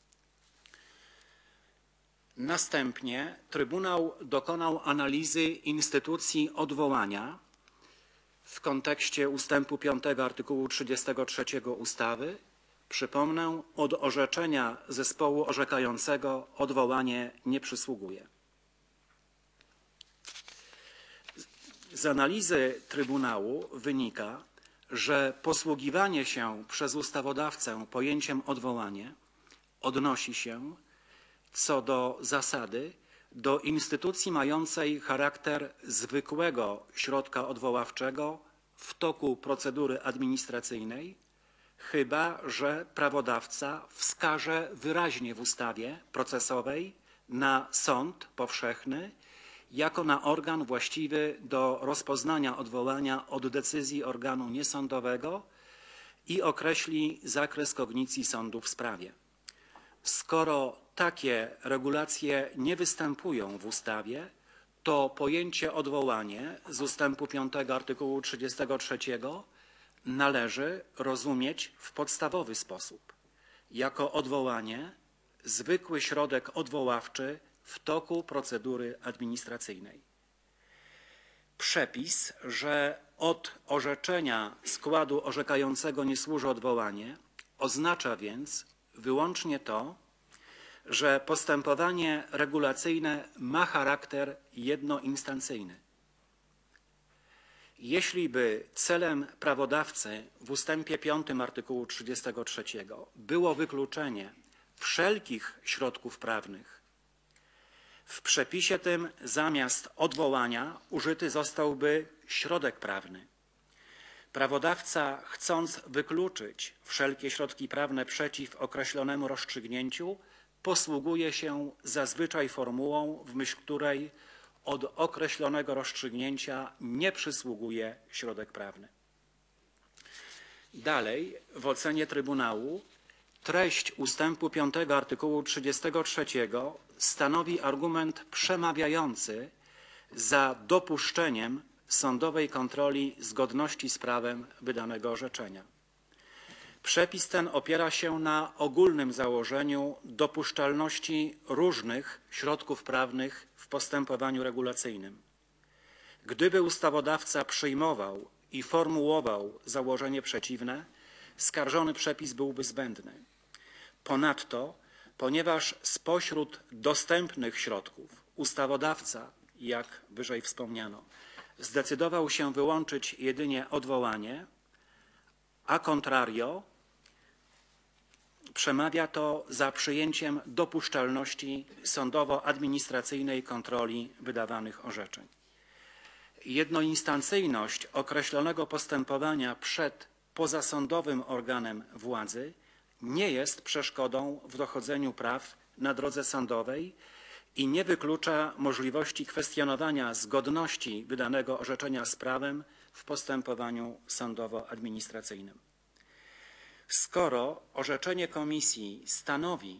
Następnie Trybunał dokonał analizy instytucji odwołania w kontekście ustępu piątego artykułu trzydziestego trzeciego ustawy. Przypomnę, od orzeczenia zespołu orzekającego odwołanie nie przysługuje. Z analizy Trybunału wynika, że posługiwanie się przez ustawodawcę pojęciem odwołanie odnosi się co do zasady do instytucji mającej charakter zwykłego środka odwoławczego w toku procedury administracyjnej, chyba że prawodawca wskaże wyraźnie w ustawie procesowej na sąd powszechny jako na organ właściwy do rozpoznania odwołania od decyzji organu niesądowego i określi zakres kognicji sądu w sprawie. Skoro takie regulacje nie występują w ustawie, to pojęcie odwołanie z ustępu piątego artykułu trzydziestego trzeciego należy rozumieć w podstawowy sposób, jako odwołanie, zwykły środek odwoławczy w toku procedury administracyjnej. Przepis, że od orzeczenia składu orzekającego nie służy odwołanie, oznacza więc wyłącznie to, że postępowanie regulacyjne ma charakter jednoinstancyjny. Jeśli by celem prawodawcy w ustępie piątym artykułu trzydziestego trzeciego było wykluczenie wszelkich środków prawnych. W przepisie tym zamiast odwołania użyty zostałby środek prawny. Prawodawca, chcąc wykluczyć wszelkie środki prawne przeciw określonemu rozstrzygnięciu, posługuje się zazwyczaj formułą, w myśl której od określonego rozstrzygnięcia nie przysługuje środek prawny. Dalej, w ocenie Trybunału, treść ustępu piątego artykułu trzydziestego trzeciego stanowi argument przemawiający za dopuszczeniem sądowej kontroli zgodności z prawem wydanego orzeczenia. Przepis ten opiera się na ogólnym założeniu dopuszczalności różnych środków prawnych w postępowaniu regulacyjnym. Gdyby ustawodawca przyjmował i formułował założenie przeciwne, skarżony przepis byłby zbędny. Ponadto, ponieważ spośród dostępnych środków ustawodawca, jak wyżej wspomniano, zdecydował się wyłączyć jedynie odwołanie, a contrario przemawia to za przyjęciem dopuszczalności sądowo-administracyjnej kontroli wydawanych orzeczeń. Jednoinstancyjność określonego postępowania przed pozasądowym organem władzy nie jest przeszkodą w dochodzeniu praw na drodze sądowej i nie wyklucza możliwości kwestionowania zgodności wydanego orzeczenia z prawem w postępowaniu sądowo-administracyjnym. Skoro orzeczenie komisji stanowi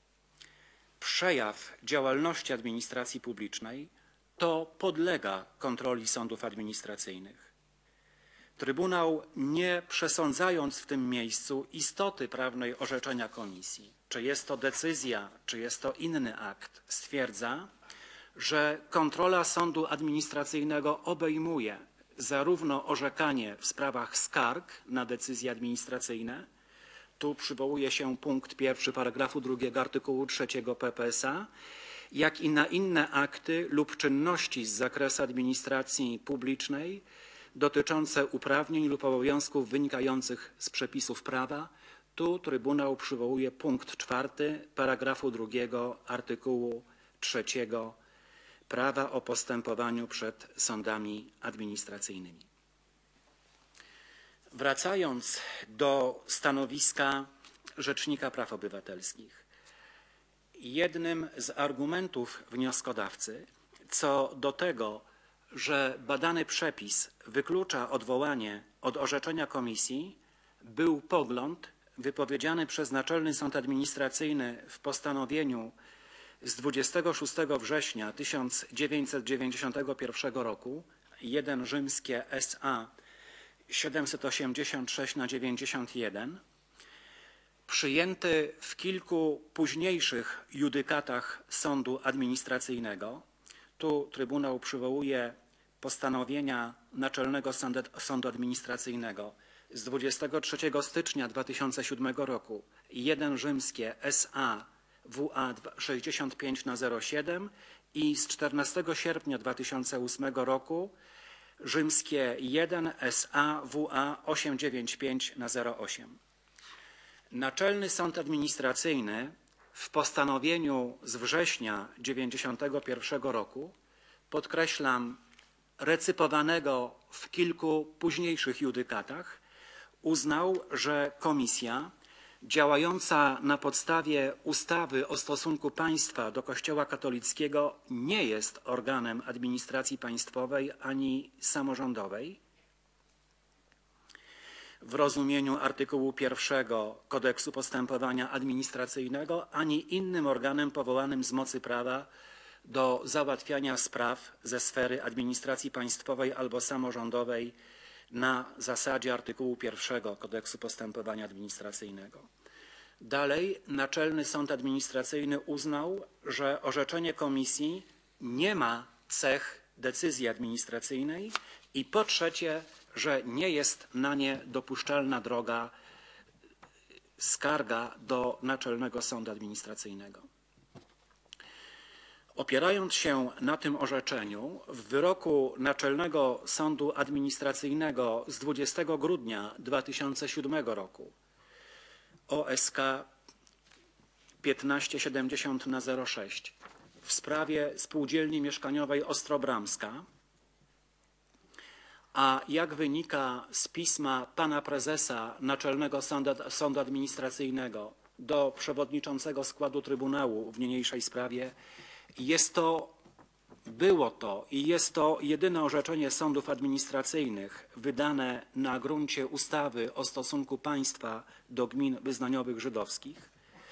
przejaw działalności administracji publicznej, to podlega kontroli sądów administracyjnych. Trybunał, nie przesądzając w tym miejscu istoty prawnej orzeczenia komisji, czy jest to decyzja, czy jest to inny akt, stwierdza, że kontrola sądu administracyjnego obejmuje zarówno orzekanie w sprawach skarg na decyzje administracyjne, tu przywołuje się punkt pierwszy paragrafu drugiego artykułu trzeciego P P S A, jak i na inne akty lub czynności z zakresu administracji publicznej dotyczące uprawnień lub obowiązków wynikających z przepisów prawa. Tu Trybunał przywołuje punkt czwarty paragrafu drugiego artykułu trzeciego prawa o postępowaniu przed sądami administracyjnymi. Wracając do stanowiska Rzecznika Praw Obywatelskich, jednym z argumentów wnioskodawcy co do tego, że badany przepis wyklucza odwołanie od orzeczenia komisji, był pogląd wypowiedziany przez Naczelny Sąd Administracyjny w postanowieniu z dwudziestego szóstego września tysiąc dziewięćset dziewięćdziesiątego pierwszego roku, jeden rzymskie S A siedemset osiemdziesiąt sześć na dziewięćdziesiąt jeden, przyjęty w kilku późniejszych judykatach sądu administracyjnego. Tu Trybunał przywołuje postanowienia Naczelnego Sądu Administracyjnego z dwudziestego trzeciego stycznia dwa tysiące siódmego roku, jeden rzymskie S A W A sześćdziesiąt pięć na zero siedem i z czternastego sierpnia dwa tysiące ósmego roku rzymskie jeden S A W A osiemset dziewięćdziesiąt pięć na zero osiem. Naczelny Sąd Administracyjny w postanowieniu z września dziewięćdziesiątego pierwszego roku, podkreślam, recypowanego w kilku późniejszych judykatach, uznał, że komisja działająca na podstawie ustawy o stosunku państwa do Kościoła katolickiego nie jest organem administracji państwowej ani samorządowej w rozumieniu artykułu pierwszego Kodeksu Postępowania Administracyjnego, ani innym organem powołanym z mocy prawa do załatwiania spraw ze sfery administracji państwowej albo samorządowej na zasadzie artykułu pierwszego Kodeksu Postępowania Administracyjnego. Dalej, Naczelny Sąd Administracyjny uznał, że orzeczenie komisji nie ma cech decyzji administracyjnej i po trzecie, że nie jest na nie dopuszczalna droga skarga do Naczelnego Sądu Administracyjnego. Opierając się na tym orzeczeniu, w wyroku Naczelnego Sądu Administracyjnego z dwudziestego grudnia dwa tysiące siódmego roku O S K piętnaście siedemdziesiąt na zero sześć w sprawie spółdzielni mieszkaniowej Ostrobramska, a jak wynika z pisma pana prezesa Naczelnego Sądu, Sądu Administracyjnego do przewodniczącego składu Trybunału w niniejszej sprawie, jest to, było to i jest to jedyne orzeczenie sądów administracyjnych wydane na gruncie ustawy o stosunku państwa do gmin wyznaniowych żydowskich.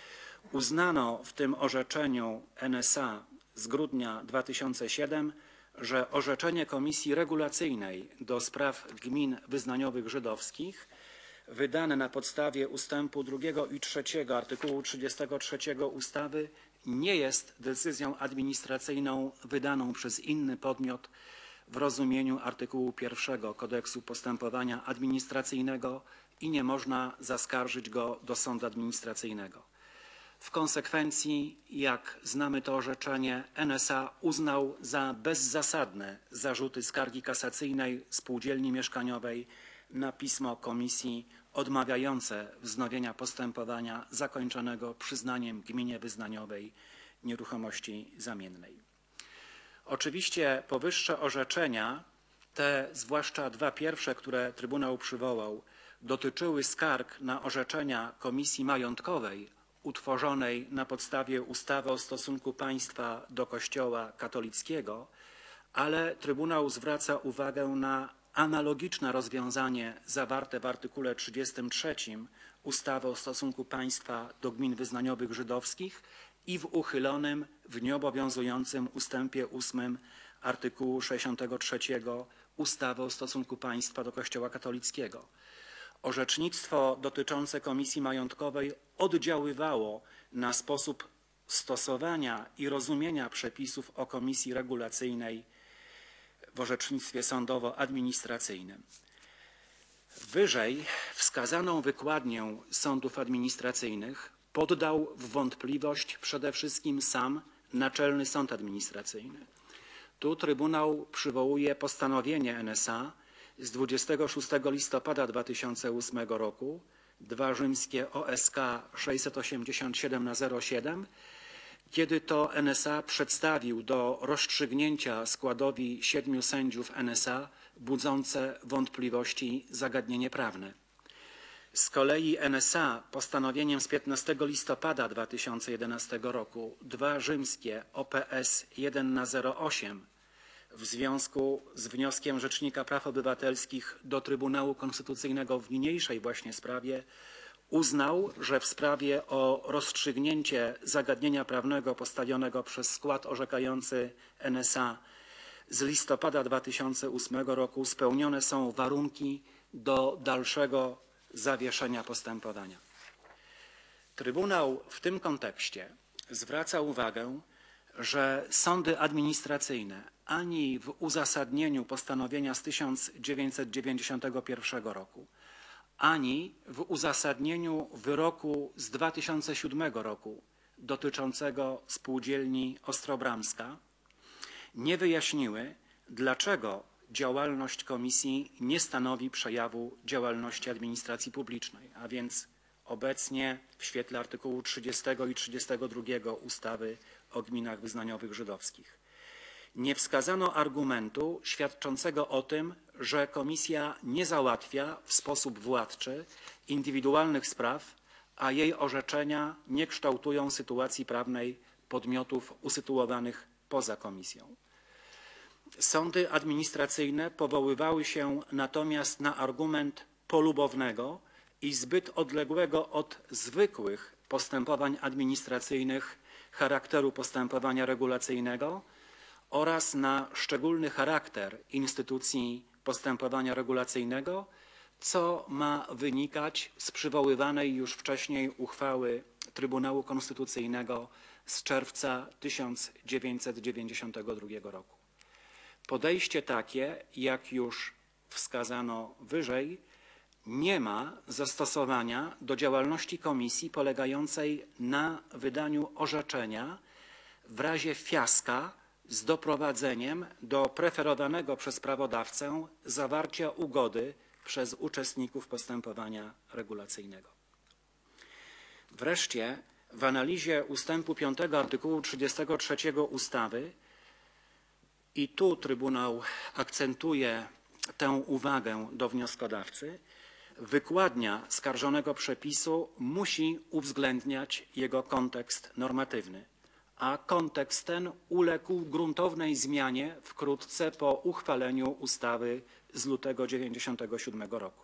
Uznano w tym orzeczeniu N S A z grudnia dwa tysiące siódmego, że orzeczenie Komisji Regulacyjnej do spraw gmin wyznaniowych żydowskich wydane na podstawie ustępu drugiego i trzeciego artykułu trzydziestego trzeciego ustawy nie jest decyzją administracyjną wydaną przez inny podmiot w rozumieniu artykułu pierwszego Kodeksu Postępowania Administracyjnego i nie można zaskarżyć go do sądu administracyjnego. W konsekwencji, jak znamy to orzeczenie, N S A uznał za bezzasadne zarzuty skargi kasacyjnej spółdzielni mieszkaniowej na pismo komisji odmawiające wznowienia postępowania zakończonego przyznaniem gminie wyznaniowej nieruchomości zamiennej. Oczywiście powyższe orzeczenia, te zwłaszcza dwa pierwsze, które Trybunał przywołał, dotyczyły skarg na orzeczenia Komisji Majątkowej utworzonej na podstawie ustawy o stosunku państwa do Kościoła katolickiego, ale Trybunał zwraca uwagę na analogiczne rozwiązanie zawarte w artykule trzydziestym trzecim ustawy o stosunku państwa do gmin wyznaniowych żydowskich i w uchylonym, w nieobowiązującym ustępie ósmym artykułu sześćdziesiątego trzeciego ustawy o stosunku państwa do Kościoła katolickiego. Orzecznictwo dotyczące Komisji Majątkowej oddziaływało na sposób stosowania i rozumienia przepisów o Komisji Regulacyjnej w orzecznictwie sądowo-administracyjnym. Wyżej wskazaną wykładnię sądów administracyjnych poddał w wątpliwość przede wszystkim sam Naczelny Sąd Administracyjny. Tu Trybunał przywołuje postanowienie N S A z dwudziestego szóstego listopada dwa tysiące ósmego roku, dwa rzymskie O S K sześćset osiemdziesiąt siedem na zero siedem, kiedy to N S A przedstawił do rozstrzygnięcia składowi siedmiu sędziów N S A budzące wątpliwości zagadnienie prawne. Z kolei N S A postanowieniem z piętnastego listopada dwa tysiące jedenastego roku, dwa rzymskie O P S jeden na zero osiem, w związku z wnioskiem Rzecznika Praw Obywatelskich do Trybunału Konstytucyjnego w niniejszej właśnie sprawie uznał, że w sprawie o rozstrzygnięcie zagadnienia prawnego postawionego przez skład orzekający N S A z listopada dwa tysiące ósmego roku spełnione są warunki do dalszego zawieszenia postępowania. Trybunał w tym kontekście zwraca uwagę, że sądy administracyjne ani w uzasadnieniu postanowienia z tysiąc dziewięćset dziewięćdziesiątego pierwszego roku, ani w uzasadnieniu wyroku z dwa tysiące siódmego roku dotyczącego spółdzielni Ostrobramska nie wyjaśniły, dlaczego działalność komisji nie stanowi przejawu działalności administracji publicznej, a więc obecnie w świetle artykułu trzydziestego i trzydziestego drugiego ustawy o gminach wyznaniowych żydowskich. Nie wskazano argumentu świadczącego o tym, że komisja nie załatwia w sposób władczy indywidualnych spraw, a jej orzeczenia nie kształtują sytuacji prawnej podmiotów usytuowanych poza komisją. Sądy administracyjne powoływały się natomiast na argument polubownego i zbyt odległego od zwykłych postępowań administracyjnych charakteru postępowania regulacyjnego oraz na szczególny charakter instytucji postępowania regulacyjnego, co ma wynikać z przywoływanej już wcześniej uchwały Trybunału Konstytucyjnego z czerwca tysiąc dziewięćset dziewięćdziesiątego drugiego roku. Podejście takie, jak już wskazano wyżej, nie ma zastosowania do działalności komisji polegającej na wydaniu orzeczenia w razie fiaska z doprowadzeniem do preferowanego przez prawodawcę zawarcia ugody przez uczestników postępowania regulacyjnego. Wreszcie W analizie ustępu piątego artykułu trzydziestego trzeciego ustawy i tu Trybunał akcentuje tę uwagę do wnioskodawcy, wykładnia skarżonego przepisu musi uwzględniać jego kontekst normatywny, a kontekst ten uległ gruntownej zmianie wkrótce po uchwaleniu ustawy z lutego tysiąc dziewięćset dziewięćdziesiątego siódmego roku.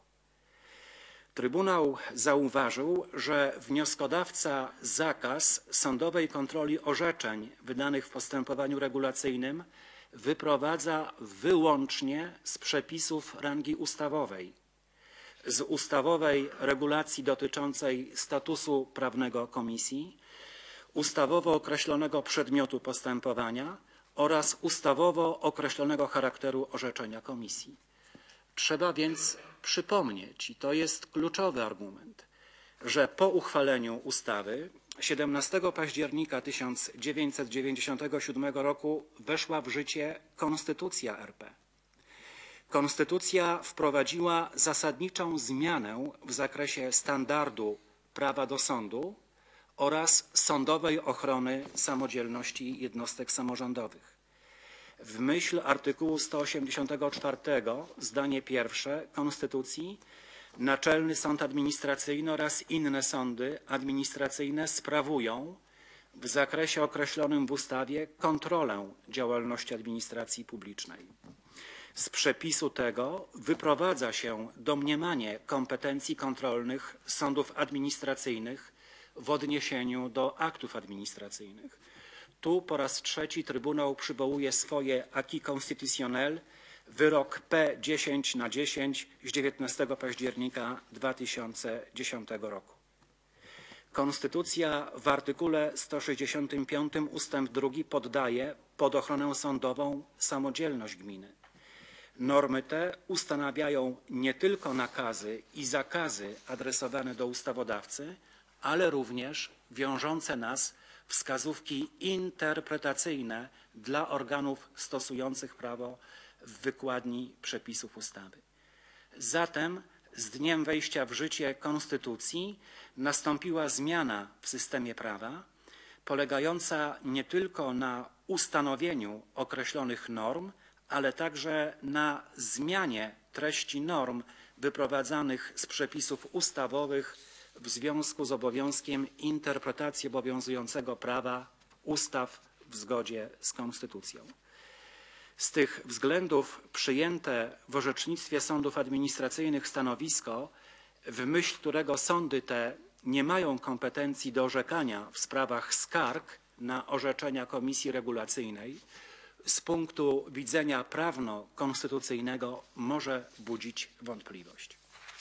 Trybunał zauważył, że wnioskodawca zakaz sądowej kontroli orzeczeń wydanych w postępowaniu regulacyjnym wyprowadza wyłącznie z przepisów rangi ustawowej, z ustawowej regulacji dotyczącej statusu prawnego komisji, ustawowo określonego przedmiotu postępowania oraz ustawowo określonego charakteru orzeczenia komisji. Trzeba więc przypomnieć, i to jest kluczowy argument, że po uchwaleniu ustawy siedemnastego października tysiąc dziewięćset dziewięćdziesiątego siódmego roku weszła w życie Konstytucja R P. Konstytucja wprowadziła zasadniczą zmianę w zakresie standardu prawa do sądu oraz sądowej ochrony samodzielności jednostek samorządowych. W myśl artykułu sto osiemdziesiątego czwartego zdanie pierwsze Konstytucji Naczelny Sąd Administracyjny oraz inne sądy administracyjne sprawują w zakresie określonym w ustawie kontrolę działalności administracji publicznej. Z przepisu tego wyprowadza się domniemanie kompetencji kontrolnych sądów administracyjnych w odniesieniu do aktów administracyjnych. Tu po raz trzeci Trybunał przywołuje swoje acquis constitutionnel, wyrok P dziesięć na dziesięć z dziewiętnastego października dwa tysiące dziesiątego roku. Konstytucja w artykule sto sześćdziesiątym piątym ustęp drugi poddaje pod ochronę sądową samodzielność gminy. Normy te ustanawiają nie tylko nakazy i zakazy adresowane do ustawodawcy, ale również wiążące nas wskazówki interpretacyjne dla organów stosujących prawo w wykładni przepisów ustawy. Zatem z dniem wejścia w życie Konstytucji nastąpiła zmiana w systemie prawa, polegająca nie tylko na ustanowieniu określonych norm, ale także na zmianie treści norm wyprowadzanych z przepisów ustawowych w związku z obowiązkiem interpretacji obowiązującego prawa, ustaw w zgodzie z Konstytucją. Z tych względów przyjęte w orzecznictwie sądów administracyjnych stanowisko, w myśl którego sądy te nie mają kompetencji do orzekania w sprawach skarg na orzeczenia Komisji Regulacyjnej, z punktu widzenia prawno-konstytucyjnego może budzić wątpliwość.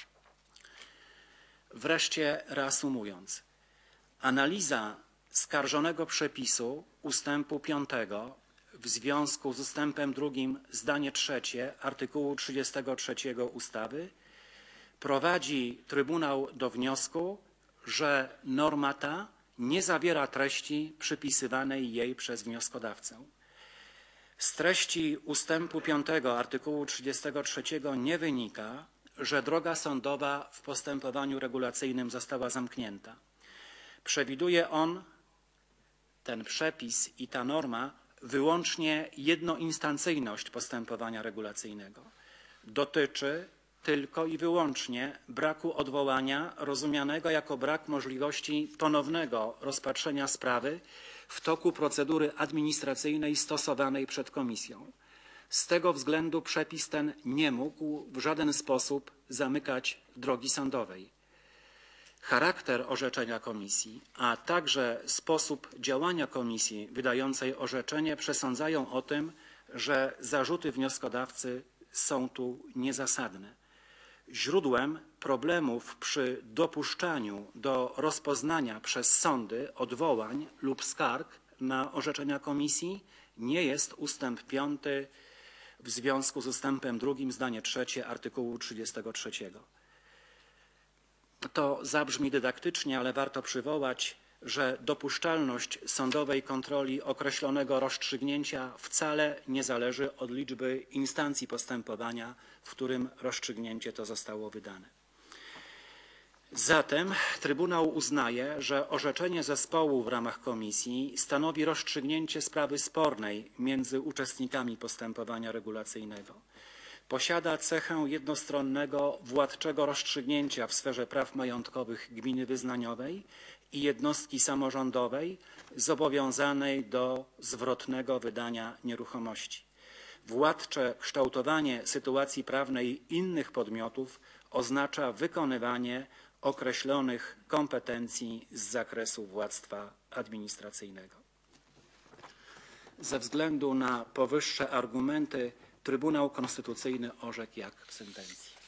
Wreszcie reasumując, analiza skarżonego przepisu ustępu piątego w związku z ustępem drugim zdanie trzecie artykułu trzydziestego trzeciego ustawy prowadzi Trybunał do wniosku, że norma ta nie zawiera treści przypisywanej jej przez wnioskodawcę. Z treści ustępu piątego artykułu trzydziestego trzeciego nie wynika, że droga sądowa w postępowaniu regulacyjnym została zamknięta. Przewiduje on, ten przepis i ta norma, wyłącznie jednoinstancyjność postępowania regulacyjnego. Dotyczy tylko i wyłącznie braku odwołania rozumianego jako brak możliwości ponownego rozpatrzenia sprawy w toku procedury administracyjnej stosowanej przed komisją. Z tego względu przepis ten nie mógł w żaden sposób zamykać drogi sądowej. Charakter orzeczenia komisji, a także sposób działania komisji wydającej orzeczenie przesądzają o tym, że zarzuty wnioskodawcy są tu niezasadne. Źródłem problemów przy dopuszczaniu do rozpoznania przez sądy odwołań lub skarg na orzeczenia komisji nie jest ustęp piąty w związku z ustępem drugim zdanie trzecie artykułu trzydziestego trzeciego. To zabrzmi dydaktycznie, ale warto przywołać, że dopuszczalność sądowej kontroli określonego rozstrzygnięcia wcale nie zależy od liczby instancji postępowania, w którym rozstrzygnięcie to zostało wydane. Zatem Trybunał uznaje, że orzeczenie zespołu w ramach komisji stanowi rozstrzygnięcie sprawy spornej między uczestnikami postępowania regulacyjnego. Posiada cechę jednostronnego, władczego rozstrzygnięcia w sferze praw majątkowych gminy wyznaniowej i jednostki samorządowej zobowiązanej do zwrotnego wydania nieruchomości. Władcze kształtowanie sytuacji prawnej innych podmiotów oznacza wykonywanie określonych kompetencji z zakresu władztwa administracyjnego. Ze względu na powyższe argumenty Trybunał Konstytucyjny orzekł jak w sentencji.